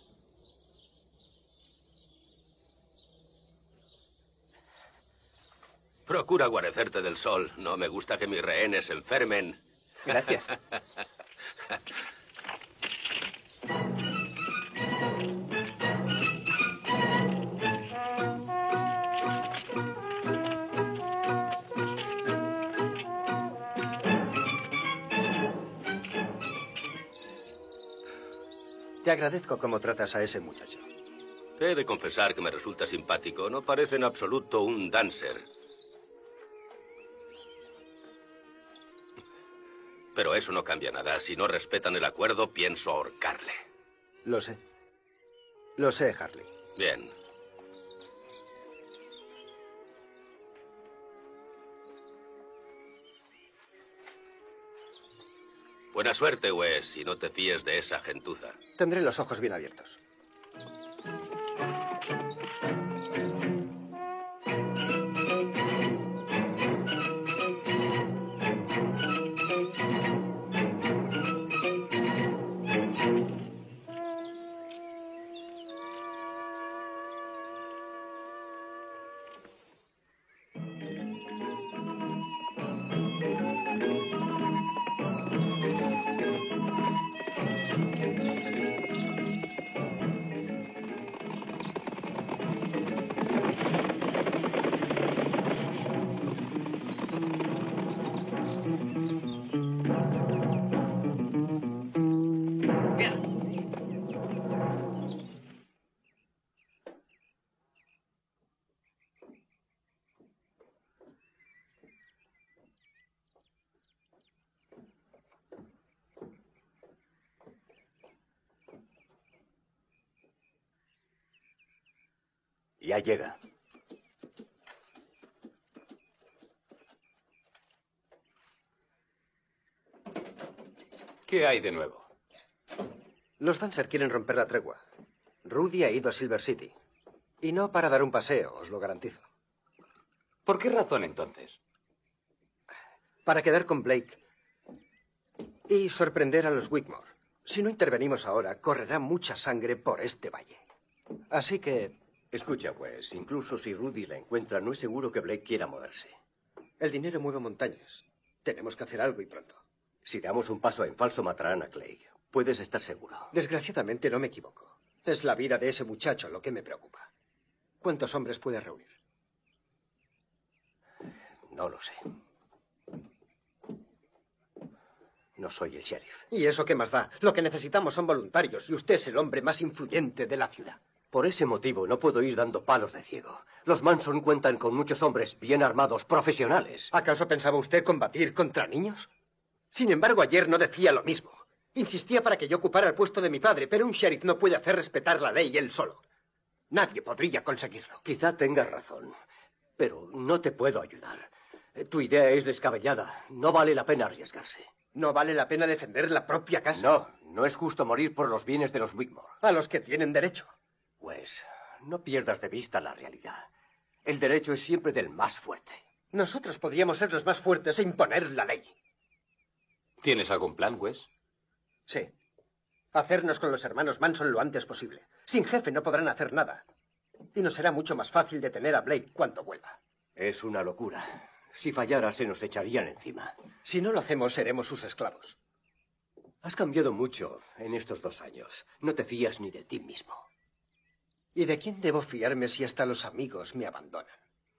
Procura guarecerte del sol. No me gusta que mis rehenes se enfermen. Gracias. Te agradezco cómo tratas a ese muchacho. Te he de confesar que me resulta simpático. No parece en absoluto un dancer. Pero eso no cambia nada. Si no respetan el acuerdo, pienso ahorcarle. Lo sé. Lo sé, Harley. Bien. Buena suerte, Wes, y no te fíes de esa gentuza. Tendré los ojos bien abiertos. Ya llega. ¿Qué hay de nuevo? Los Dancer quieren romper la tregua. Rudy ha ido a Silver City. Y no para dar un paseo, os lo garantizo. ¿Por qué razón, entonces? Para quedar con Blake. Y sorprender a los Wigmore. Si no intervenimos ahora, correrá mucha sangre por este valle. Así que... Escucha, pues, incluso si Rudy la encuentra, no es seguro que Blake quiera moverse. El dinero mueve montañas. Tenemos que hacer algo y pronto. Si damos un paso en falso, matarán a Clay. Puedes estar seguro. Desgraciadamente no me equivoco. Es la vida de ese muchacho lo que me preocupa. ¿Cuántos hombres puede reunir? No lo sé. No soy el sheriff. ¿Y eso qué más da? Lo que necesitamos son voluntarios y usted es el hombre más influyente de la ciudad. Por ese motivo no puedo ir dando palos de ciego. Los Manson cuentan con muchos hombres bien armados, profesionales. ¿Acaso pensaba usted combatir contra niños? Sin embargo, ayer no decía lo mismo. Insistía para que yo ocupara el puesto de mi padre, pero un sheriff no puede hacer respetar la ley él solo. Nadie podría conseguirlo. Quizá tengas razón, pero no te puedo ayudar. Tu idea es descabellada. No vale la pena arriesgarse. ¿No vale la pena defender la propia casa? No, no es justo morir por los bienes de los Wigmore. A los que tienen derecho. Pues no pierdas de vista la realidad. El derecho es siempre del más fuerte. Nosotros podríamos ser los más fuertes e imponer la ley. ¿Tienes algún plan, Wes? Sí. Hacernos con los hermanos Manson lo antes posible. Sin jefe no podrán hacer nada. Y nos será mucho más fácil detener a Blake cuando vuelva. Es una locura. Si fallara, se nos echarían encima. Si no lo hacemos, seremos sus esclavos. Has cambiado mucho en estos dos años. No te fías ni de ti mismo. ¿Y de quién debo fiarme si hasta los amigos me abandonan?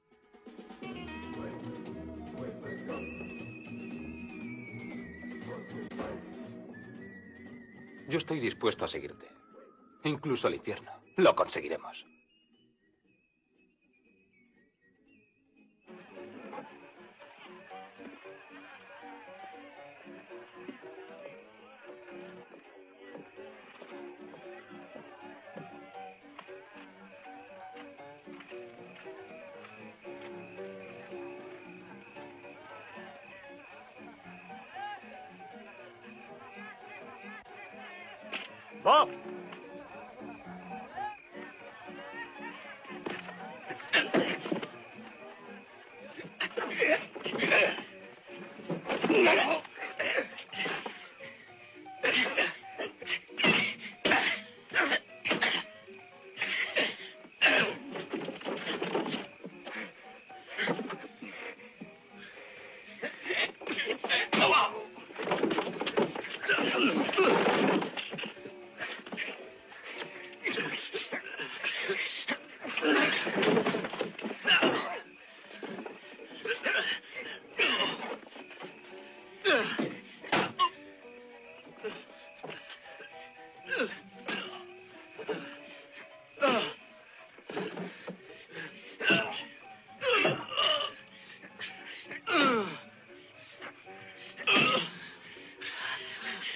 Yo estoy dispuesto a seguirte. Incluso al infierno. Lo conseguiremos. Bob!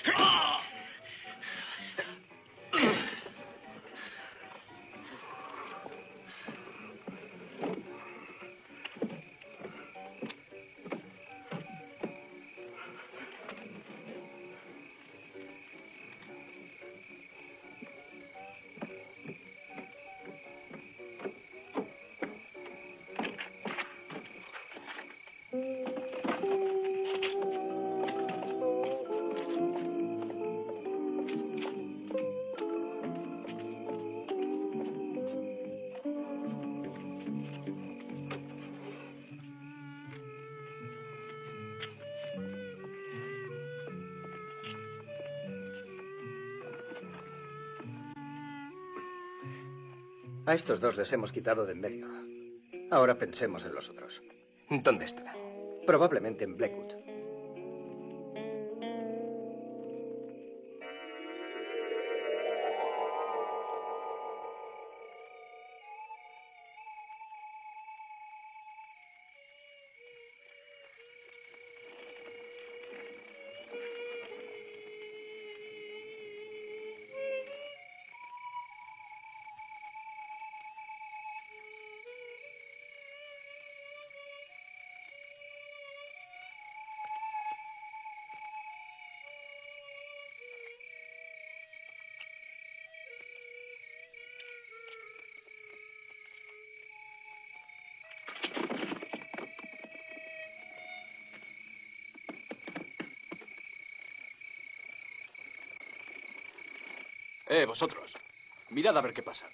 A estos dos les hemos quitado de en medio. Ahora pensemos en los otros. ¿Dónde estará? Probablemente en Blackwood. Eh, vosotros. Mirad a ver qué pasa.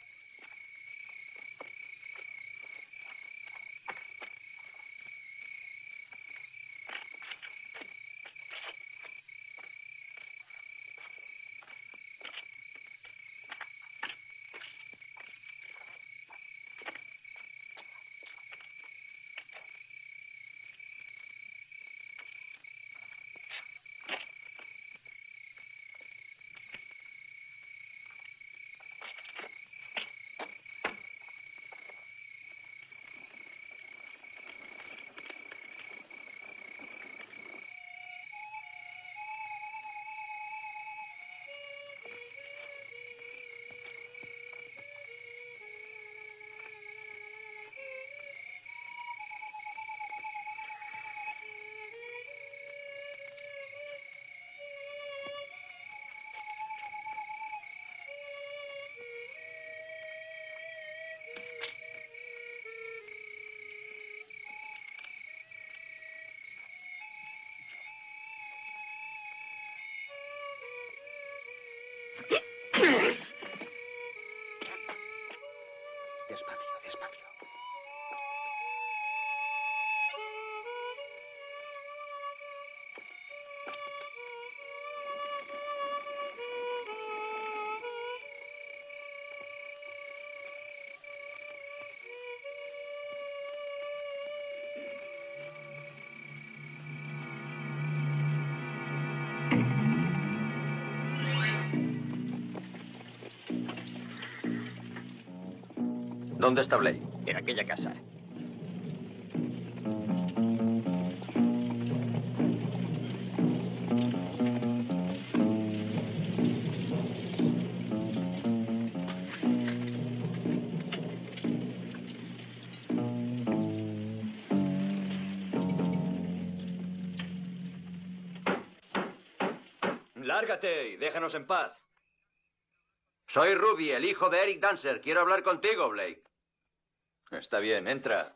Despacio, despacio. ¿Dónde está Blake? En aquella casa. Lárgate y déjanos en paz. Soy Ruby, el hijo de Eric Dancer. Quiero hablar contigo, Blake. Está bien, entra.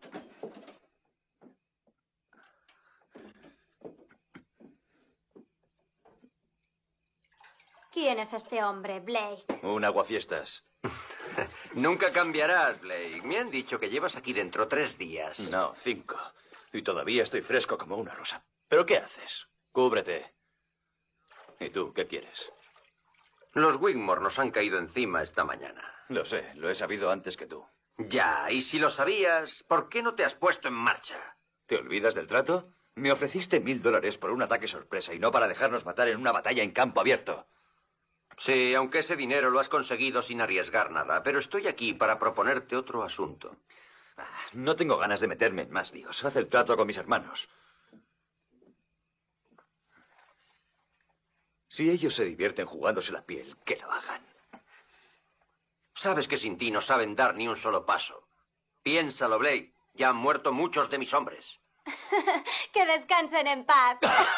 ¿Quién es este hombre, Blake? Un aguafiestas. Nunca cambiarás, Blake. Me han dicho que llevas aquí dentro tres días. No, cinco. Y todavía estoy fresco como una rosa. ¿Pero qué haces? Cúbrete. ¿Y tú, qué quieres? Los Wigmore nos han caído encima esta mañana. Lo sé, lo he sabido antes que tú. Ya, y si lo sabías, ¿por qué no te has puesto en marcha? ¿Te olvidas del trato? Me ofreciste mil dólares por un ataque sorpresa y no para dejarnos matar en una batalla en campo abierto. Sí, aunque ese dinero lo has conseguido sin arriesgar nada, pero estoy aquí para proponerte otro asunto. No tengo ganas de meterme en más líos. Haz el trato con mis hermanos. Si ellos se divierten jugándose la piel, que lo hagan. Sabes que sin ti no saben dar ni un solo paso. Piénsalo, Blake. Ya han muerto muchos de mis hombres. Que descansen en paz.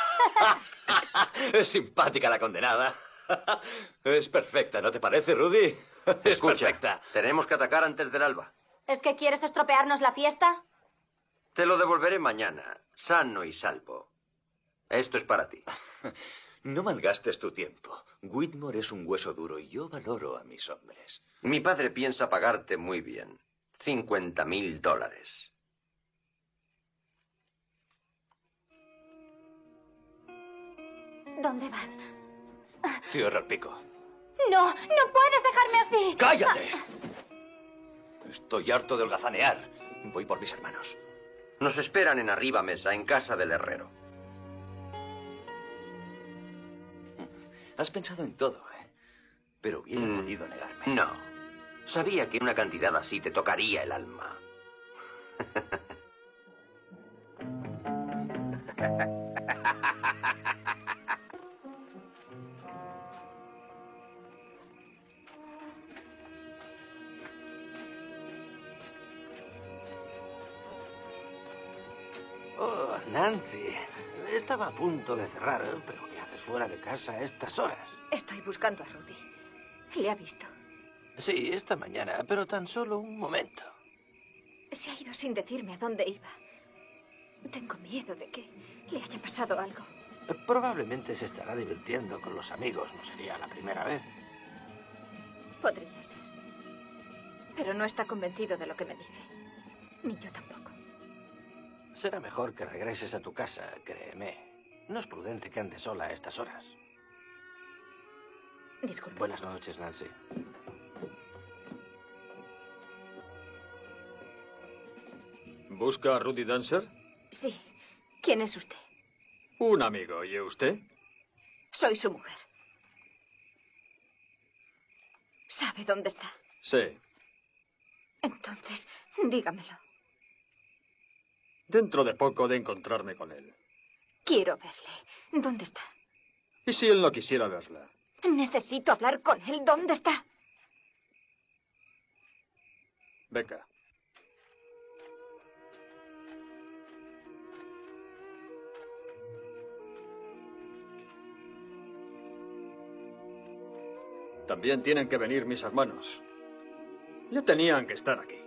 Es simpática la condenada. Es perfecta, ¿no te parece, Rudy? Es Escucha, perfecta. tenemos que atacar antes del alba. ¿Es que quieres estropearnos la fiesta? Te lo devolveré mañana, sano y salvo. Esto es para ti. No malgastes tu tiempo. Whitmore es un hueso duro y yo valoro a mis hombres. Mi padre piensa pagarte muy bien. Cincuenta mil dólares. ¿Dónde vas? Cierra el pico. No, no puedes dejarme así. ¡Cállate! Estoy harto de holgazanear. Voy por mis hermanos. Nos esperan en Arriba Mesa, en casa del herrero. Has pensado en todo, ¿eh? Pero hubiera Mm, podido negarme. No. Sabía que una cantidad así te tocaría el alma. Oh, Nancy. Estaba a punto de cerrar, pero ¿qué haces fuera de casa a estas horas? Estoy buscando a Rudy. ¿Le ha visto? Sí, esta mañana, pero tan solo un momento. Se ha ido sin decirme a dónde iba. Tengo miedo de que le haya pasado algo. Probablemente se estará divirtiendo con los amigos. No sería la primera vez. Podría ser. Pero no está convencido de lo que me dice. Ni yo tampoco. Será mejor que regreses a tu casa, créeme. No es prudente que andes sola a estas horas. Disculpe. Buenas noches, Nancy. ¿Busca a Rudy Dancer? Sí. ¿Quién es usted? Un amigo. ¿Y usted? Soy su mujer. ¿Sabe dónde está? Sí. Entonces, dígamelo. Dentro de poco de encontrarme con él. Quiero verle. ¿Dónde está? ¿Y si él no quisiera verla? Necesito hablar con él. ¿Dónde está? Becca. También tienen que venir mis hermanos. Ya tenían que estar aquí.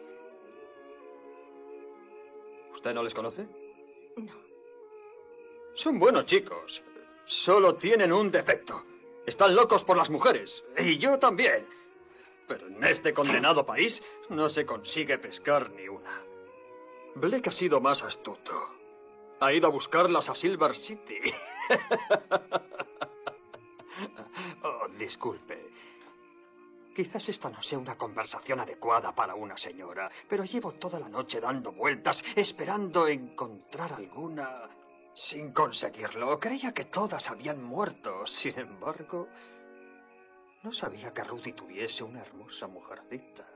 ¿Usted no les conoce? No. Son buenos chicos. Solo tienen un defecto. Están locos por las mujeres. Y yo también. Pero en este condenado país no se consigue pescar ni una. Blake ha sido más astuto. Ha ido a buscarlas a Silver City. Oh, disculpe. Quizás esta no sea una conversación adecuada para una señora, pero llevo toda la noche dando vueltas, esperando encontrar alguna, sin conseguirlo. Creía que todas habían muerto. Sin embargo, no sabía que Rudy tuviese una hermosa mujercita.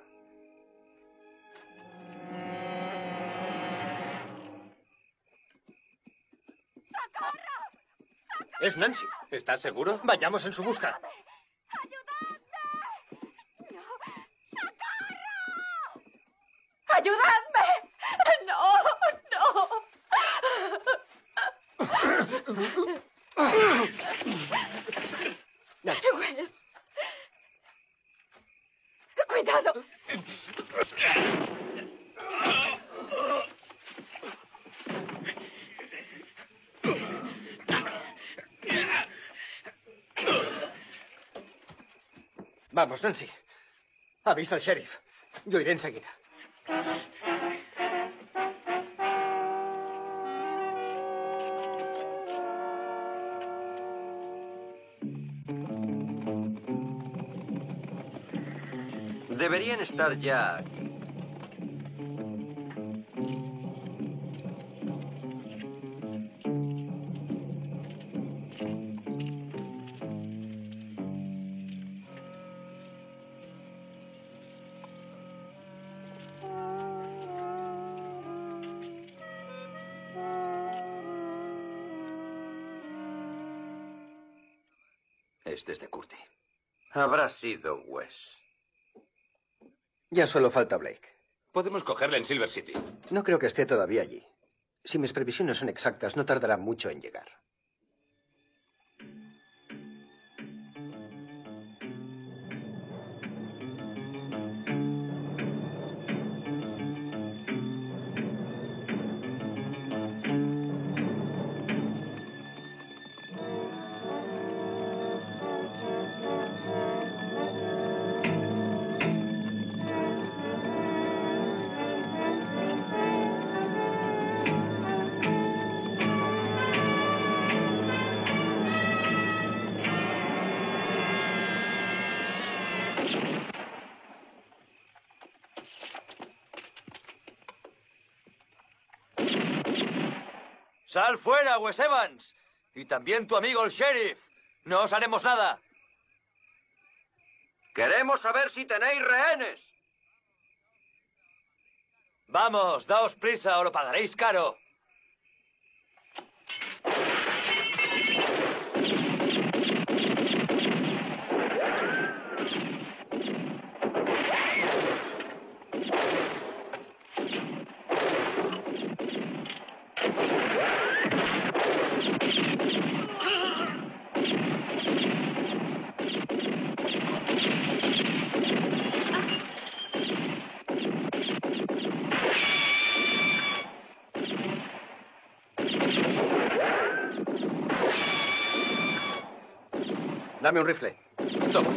Es Nancy. ¿Estás seguro? Vayamos en su busca. ¡Ayudadme! ¡No, no! Wes. ¡Cuidado! Vamos, Nancy. Avisa al sheriff. Yo iré enseguida. Deberían estar ya aquí. Wes desde Curti. Habrá sido Wes. Ya solo falta Blake. Podemos cogerle en Silver City. No creo que esté todavía allí. Si mis previsiones son exactas, no tardará mucho en llegar. ¡Sal fuera, Wes Evans! Y también tu amigo el sheriff. No os haremos nada. Queremos saber si tenéis rehenes. Vamos, daos prisa o lo pagaréis caro. Dame un rifle. Toma.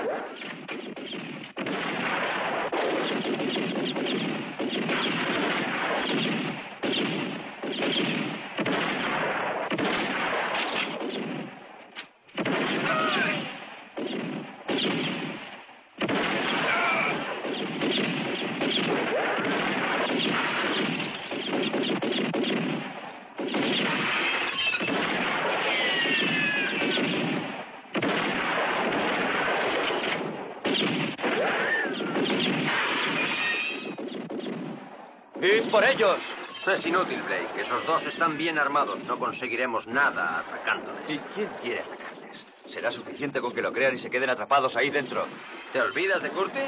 ¡Id por ellos! Es inútil, Blake. Esos dos están bien armados. No conseguiremos nada atacándoles. ¿Y quién quiere atacarles? Será suficiente con que lo crean y se queden atrapados ahí dentro. ¿Te olvidas de Curti?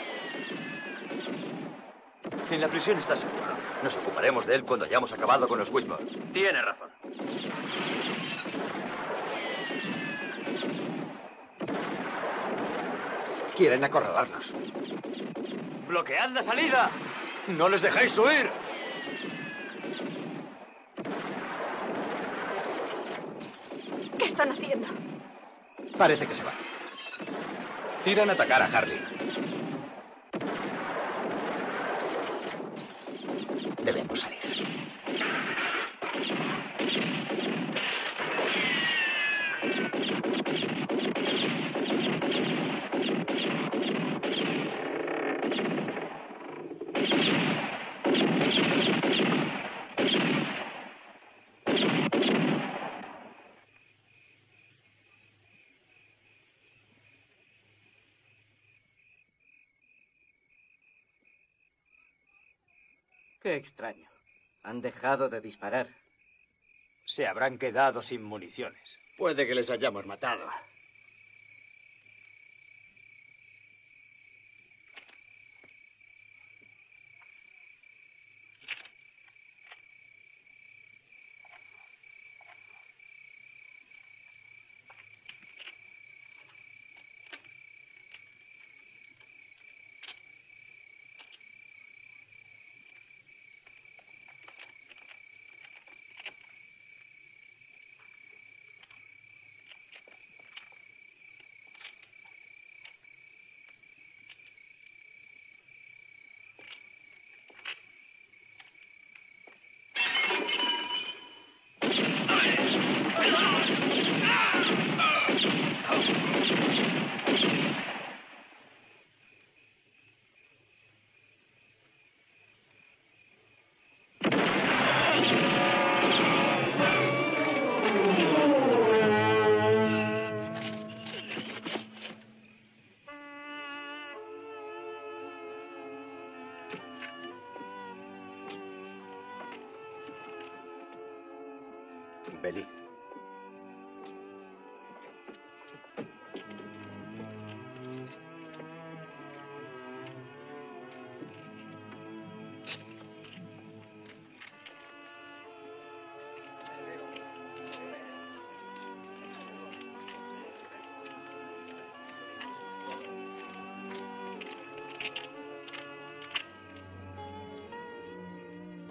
En la prisión está seguro. Nos ocuparemos de él cuando hayamos acabado con los Whitmore. Tiene razón. Quieren acorralarnos. ¡Bloquead la salida! ¡No les dejéis huir! ¿Qué están haciendo? Parece que se van. Irán a atacar a Harley. Debemos salir. Qué extraño. Han dejado de disparar. Se habrán quedado sin municiones. Puede que les hayamos matado. Venid.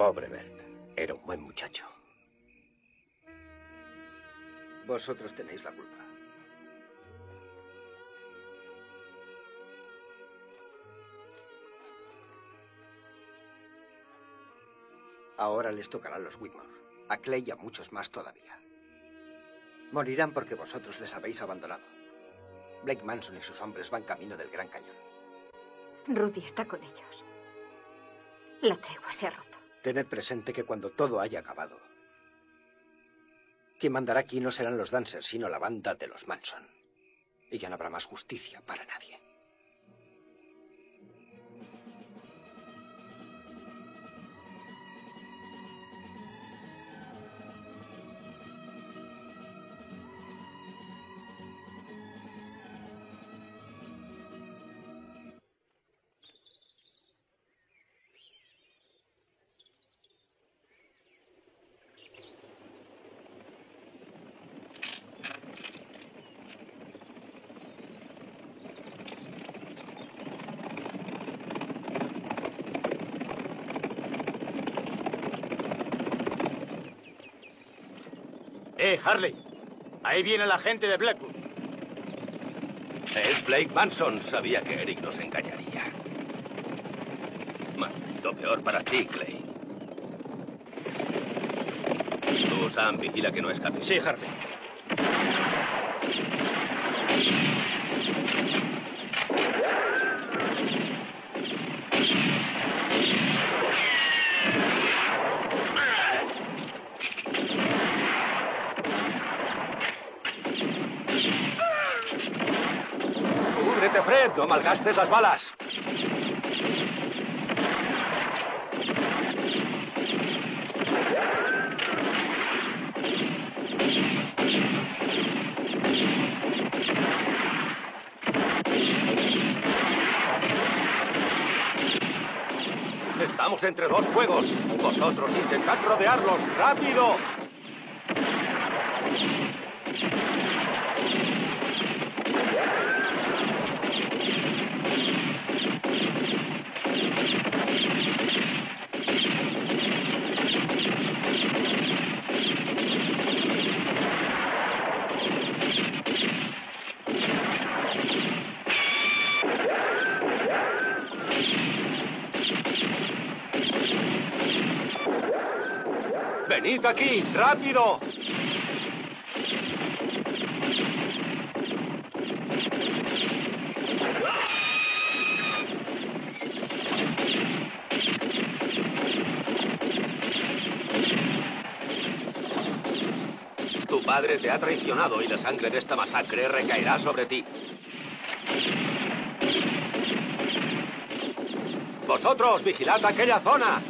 Pobre Bert. Era un buen muchacho. Vosotros tenéis la culpa. Ahora les tocarán los Whitmore. A Clay y a muchos más todavía. Morirán porque vosotros les habéis abandonado. Blake Manson y sus hombres van camino del Gran Cañón. Rudy está con ellos. La tregua se ha roto. Tened presente que cuando todo haya acabado, quien mandará aquí no serán los Dancers, sino la banda de los Manson. Y ya no habrá más justicia para nadie. ¡Eh, Harley! Ahí viene la gente de Blackwood. Es Blake Manson. Sabía que Eric nos engañaría. Maldito, peor para ti, Clay. Tú, Sam, vigila que no escape. Sí, Harley. ¡Cúbrete, Fred! ¡No malgastes las balas! Estamos entre dos fuegos. Vosotros intentad rodearlos. ¡Rápido! ¡Venid aquí! ¡Rápido! Tu padre te ha traicionado y la sangre de esta masacre recaerá sobre ti. Vosotros, vigilad aquella zona.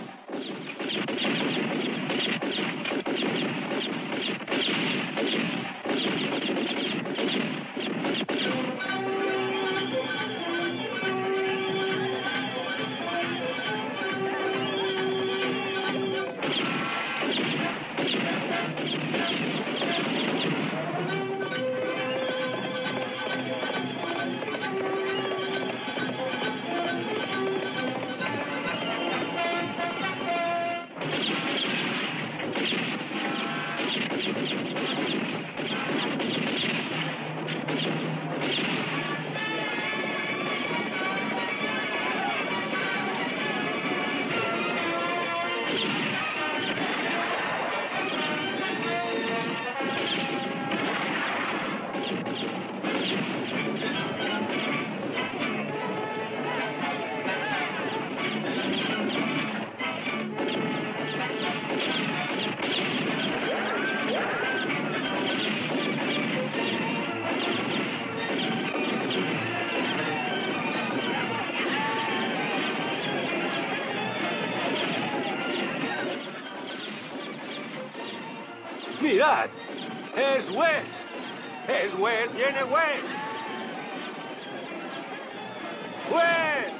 ¡Mirad! ¡Es Wes! ¡Es Wes! ¡Viene Wes! ¡Wes!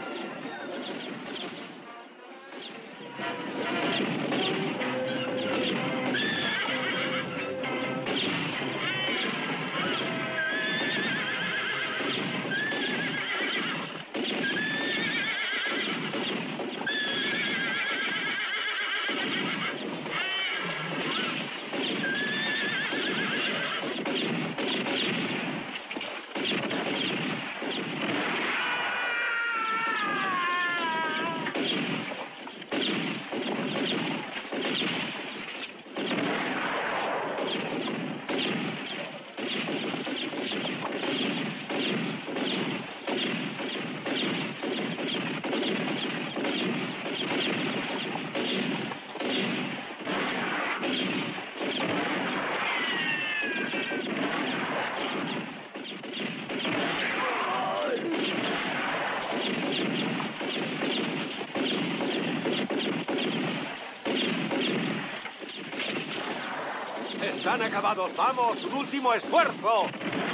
Están acabados. ¡Vamos! ¡Un último esfuerzo!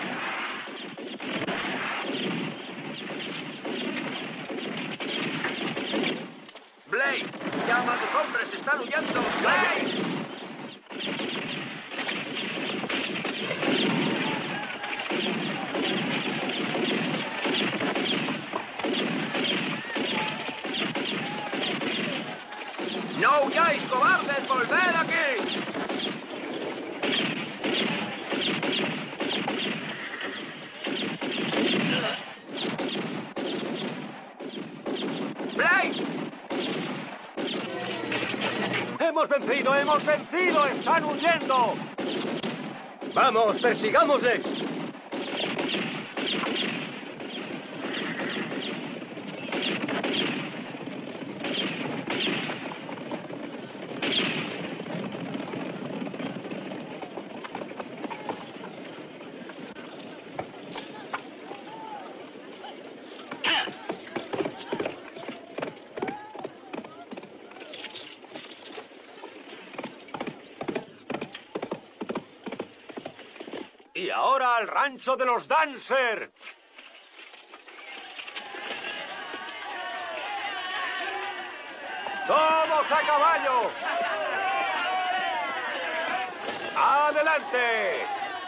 ¡Blake! ¡Llama a tus hombres! ¡Están huyendo! ¡Blake! ¡No huyáis, cobardes! ¡Volved aquí! ¡Blake! ¡Hemos vencido! ¡Hemos vencido! ¡Están huyendo! ¡Vamos, persigámosles! Y ahora al rancho de los Dancer. ¡Todos a caballo! ¡Adelante!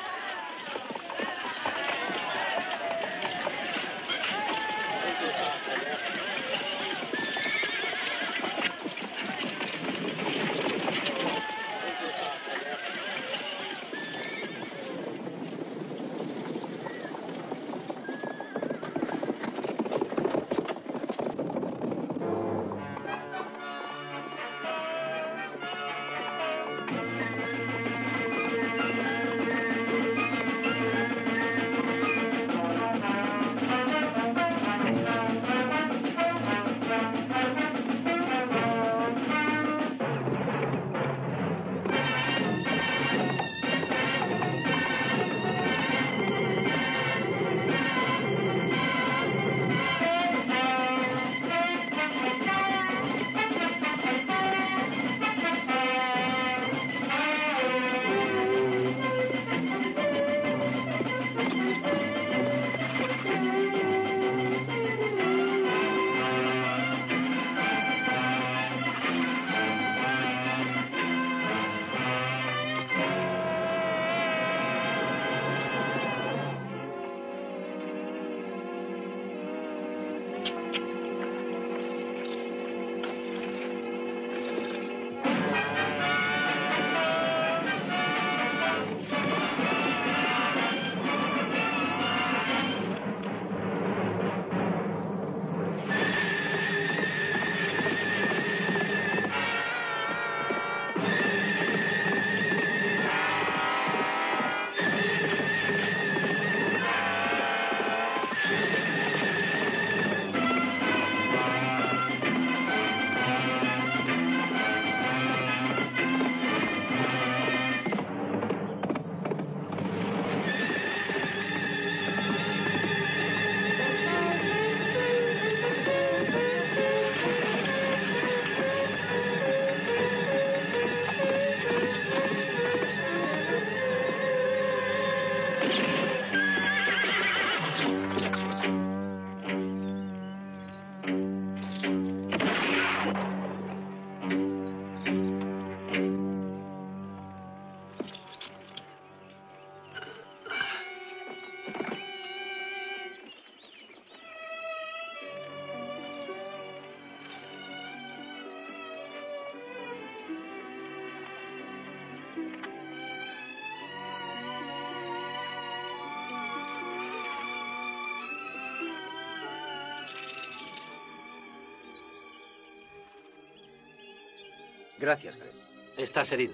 Gracias, Fred. Estás herido.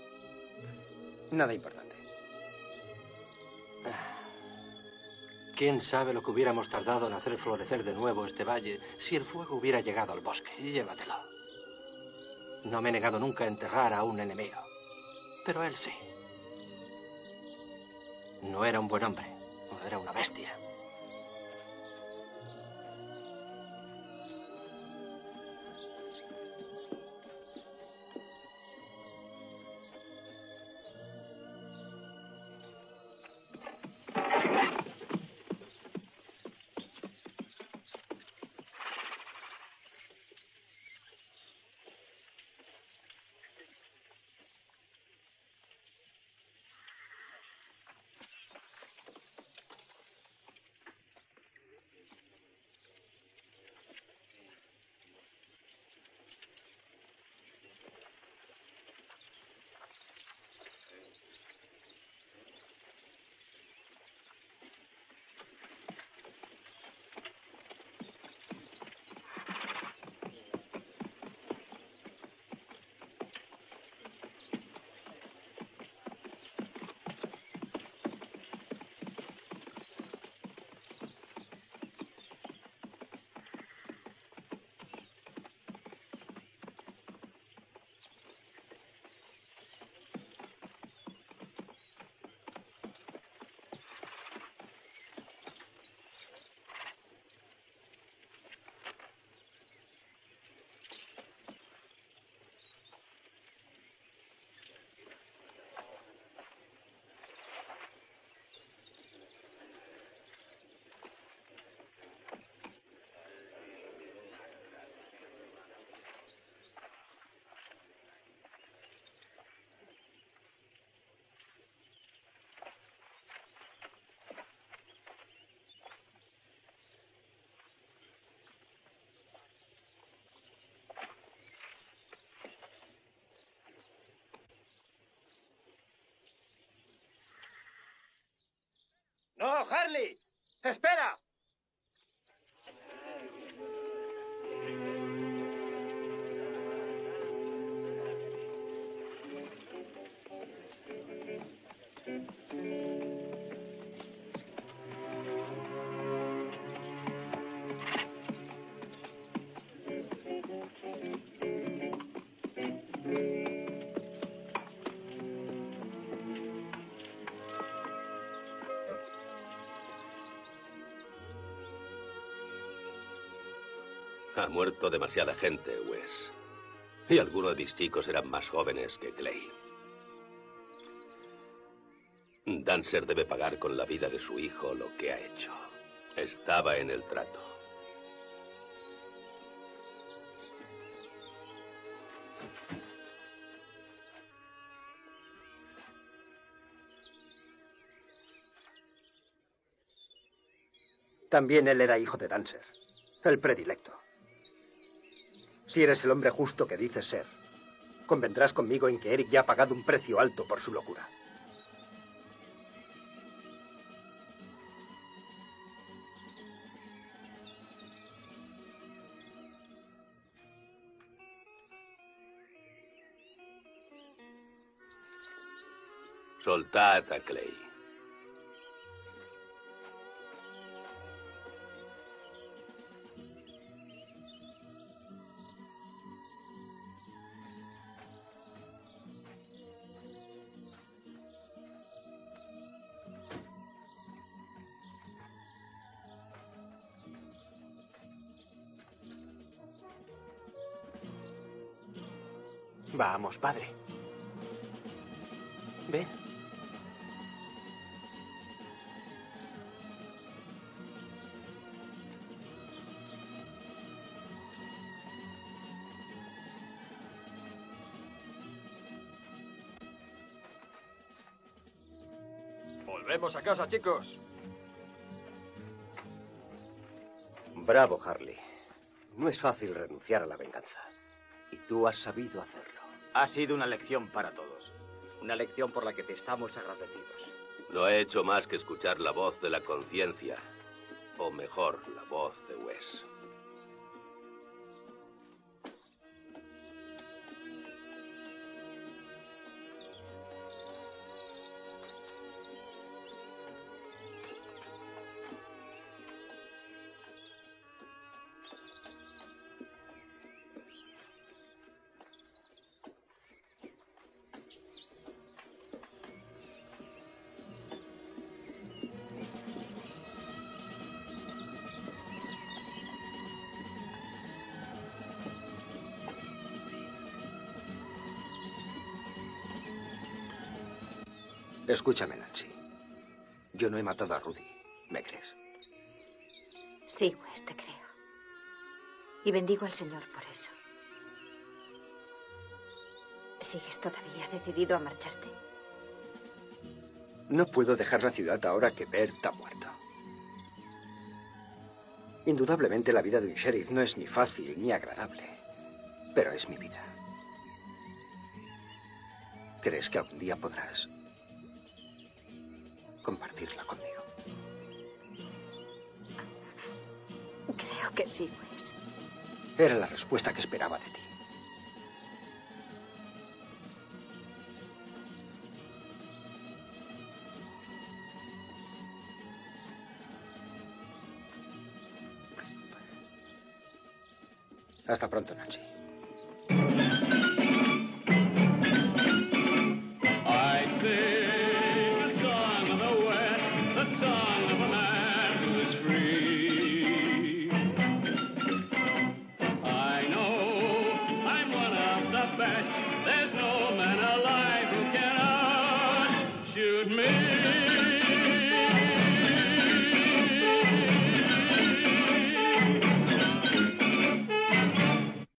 Nada importante. ¿Quién sabe lo que hubiéramos tardado en hacer florecer de nuevo este valle si el fuego hubiera llegado al bosque? Llévatelo. No me he negado nunca a enterrar a un enemigo. Pero él sí. No era un buen hombre. Era una bestia. ¡Oh, Harley! ¡Espera! Ha muerto demasiada gente, Wes. Y algunos de mis chicos eran más jóvenes que Clay. Dancer debe pagar con la vida de su hijo lo que ha hecho. Estaba en el trato. También él era hijo de Dancer, el predilecto. Si eres el hombre justo que dices ser, convendrás conmigo en que Eric ya ha pagado un precio alto por su locura. Soltad a Clay. Vamos, padre. Ven. Volvemos a casa, chicos. Bravo, Harley. No es fácil renunciar a la venganza. Y tú has sabido hacerlo. Ha sido una lección para todos. Una lección por la que te estamos agradecidos. No he hecho más que escuchar la voz de la conciencia. O mejor, la voz de Wes. Escúchame, Nancy. Yo no he matado a Rudy. ¿Me crees? Sí, Wes, te creo. Y bendigo al Señor por eso. ¿Sigues todavía decidido a marcharte? No puedo dejar la ciudad ahora que Bert ha muerto. Indudablemente la vida de un sheriff no es ni fácil ni agradable, pero es mi vida. ¿Crees que algún día podrás compartirla conmigo? Creo que sí, Wes. Era la respuesta que esperaba de ti. Hasta pronto, Nancy. I sing a song of the West, the song of a man who is free. I know I'm one of the best. There's no man alive who can outshoot me.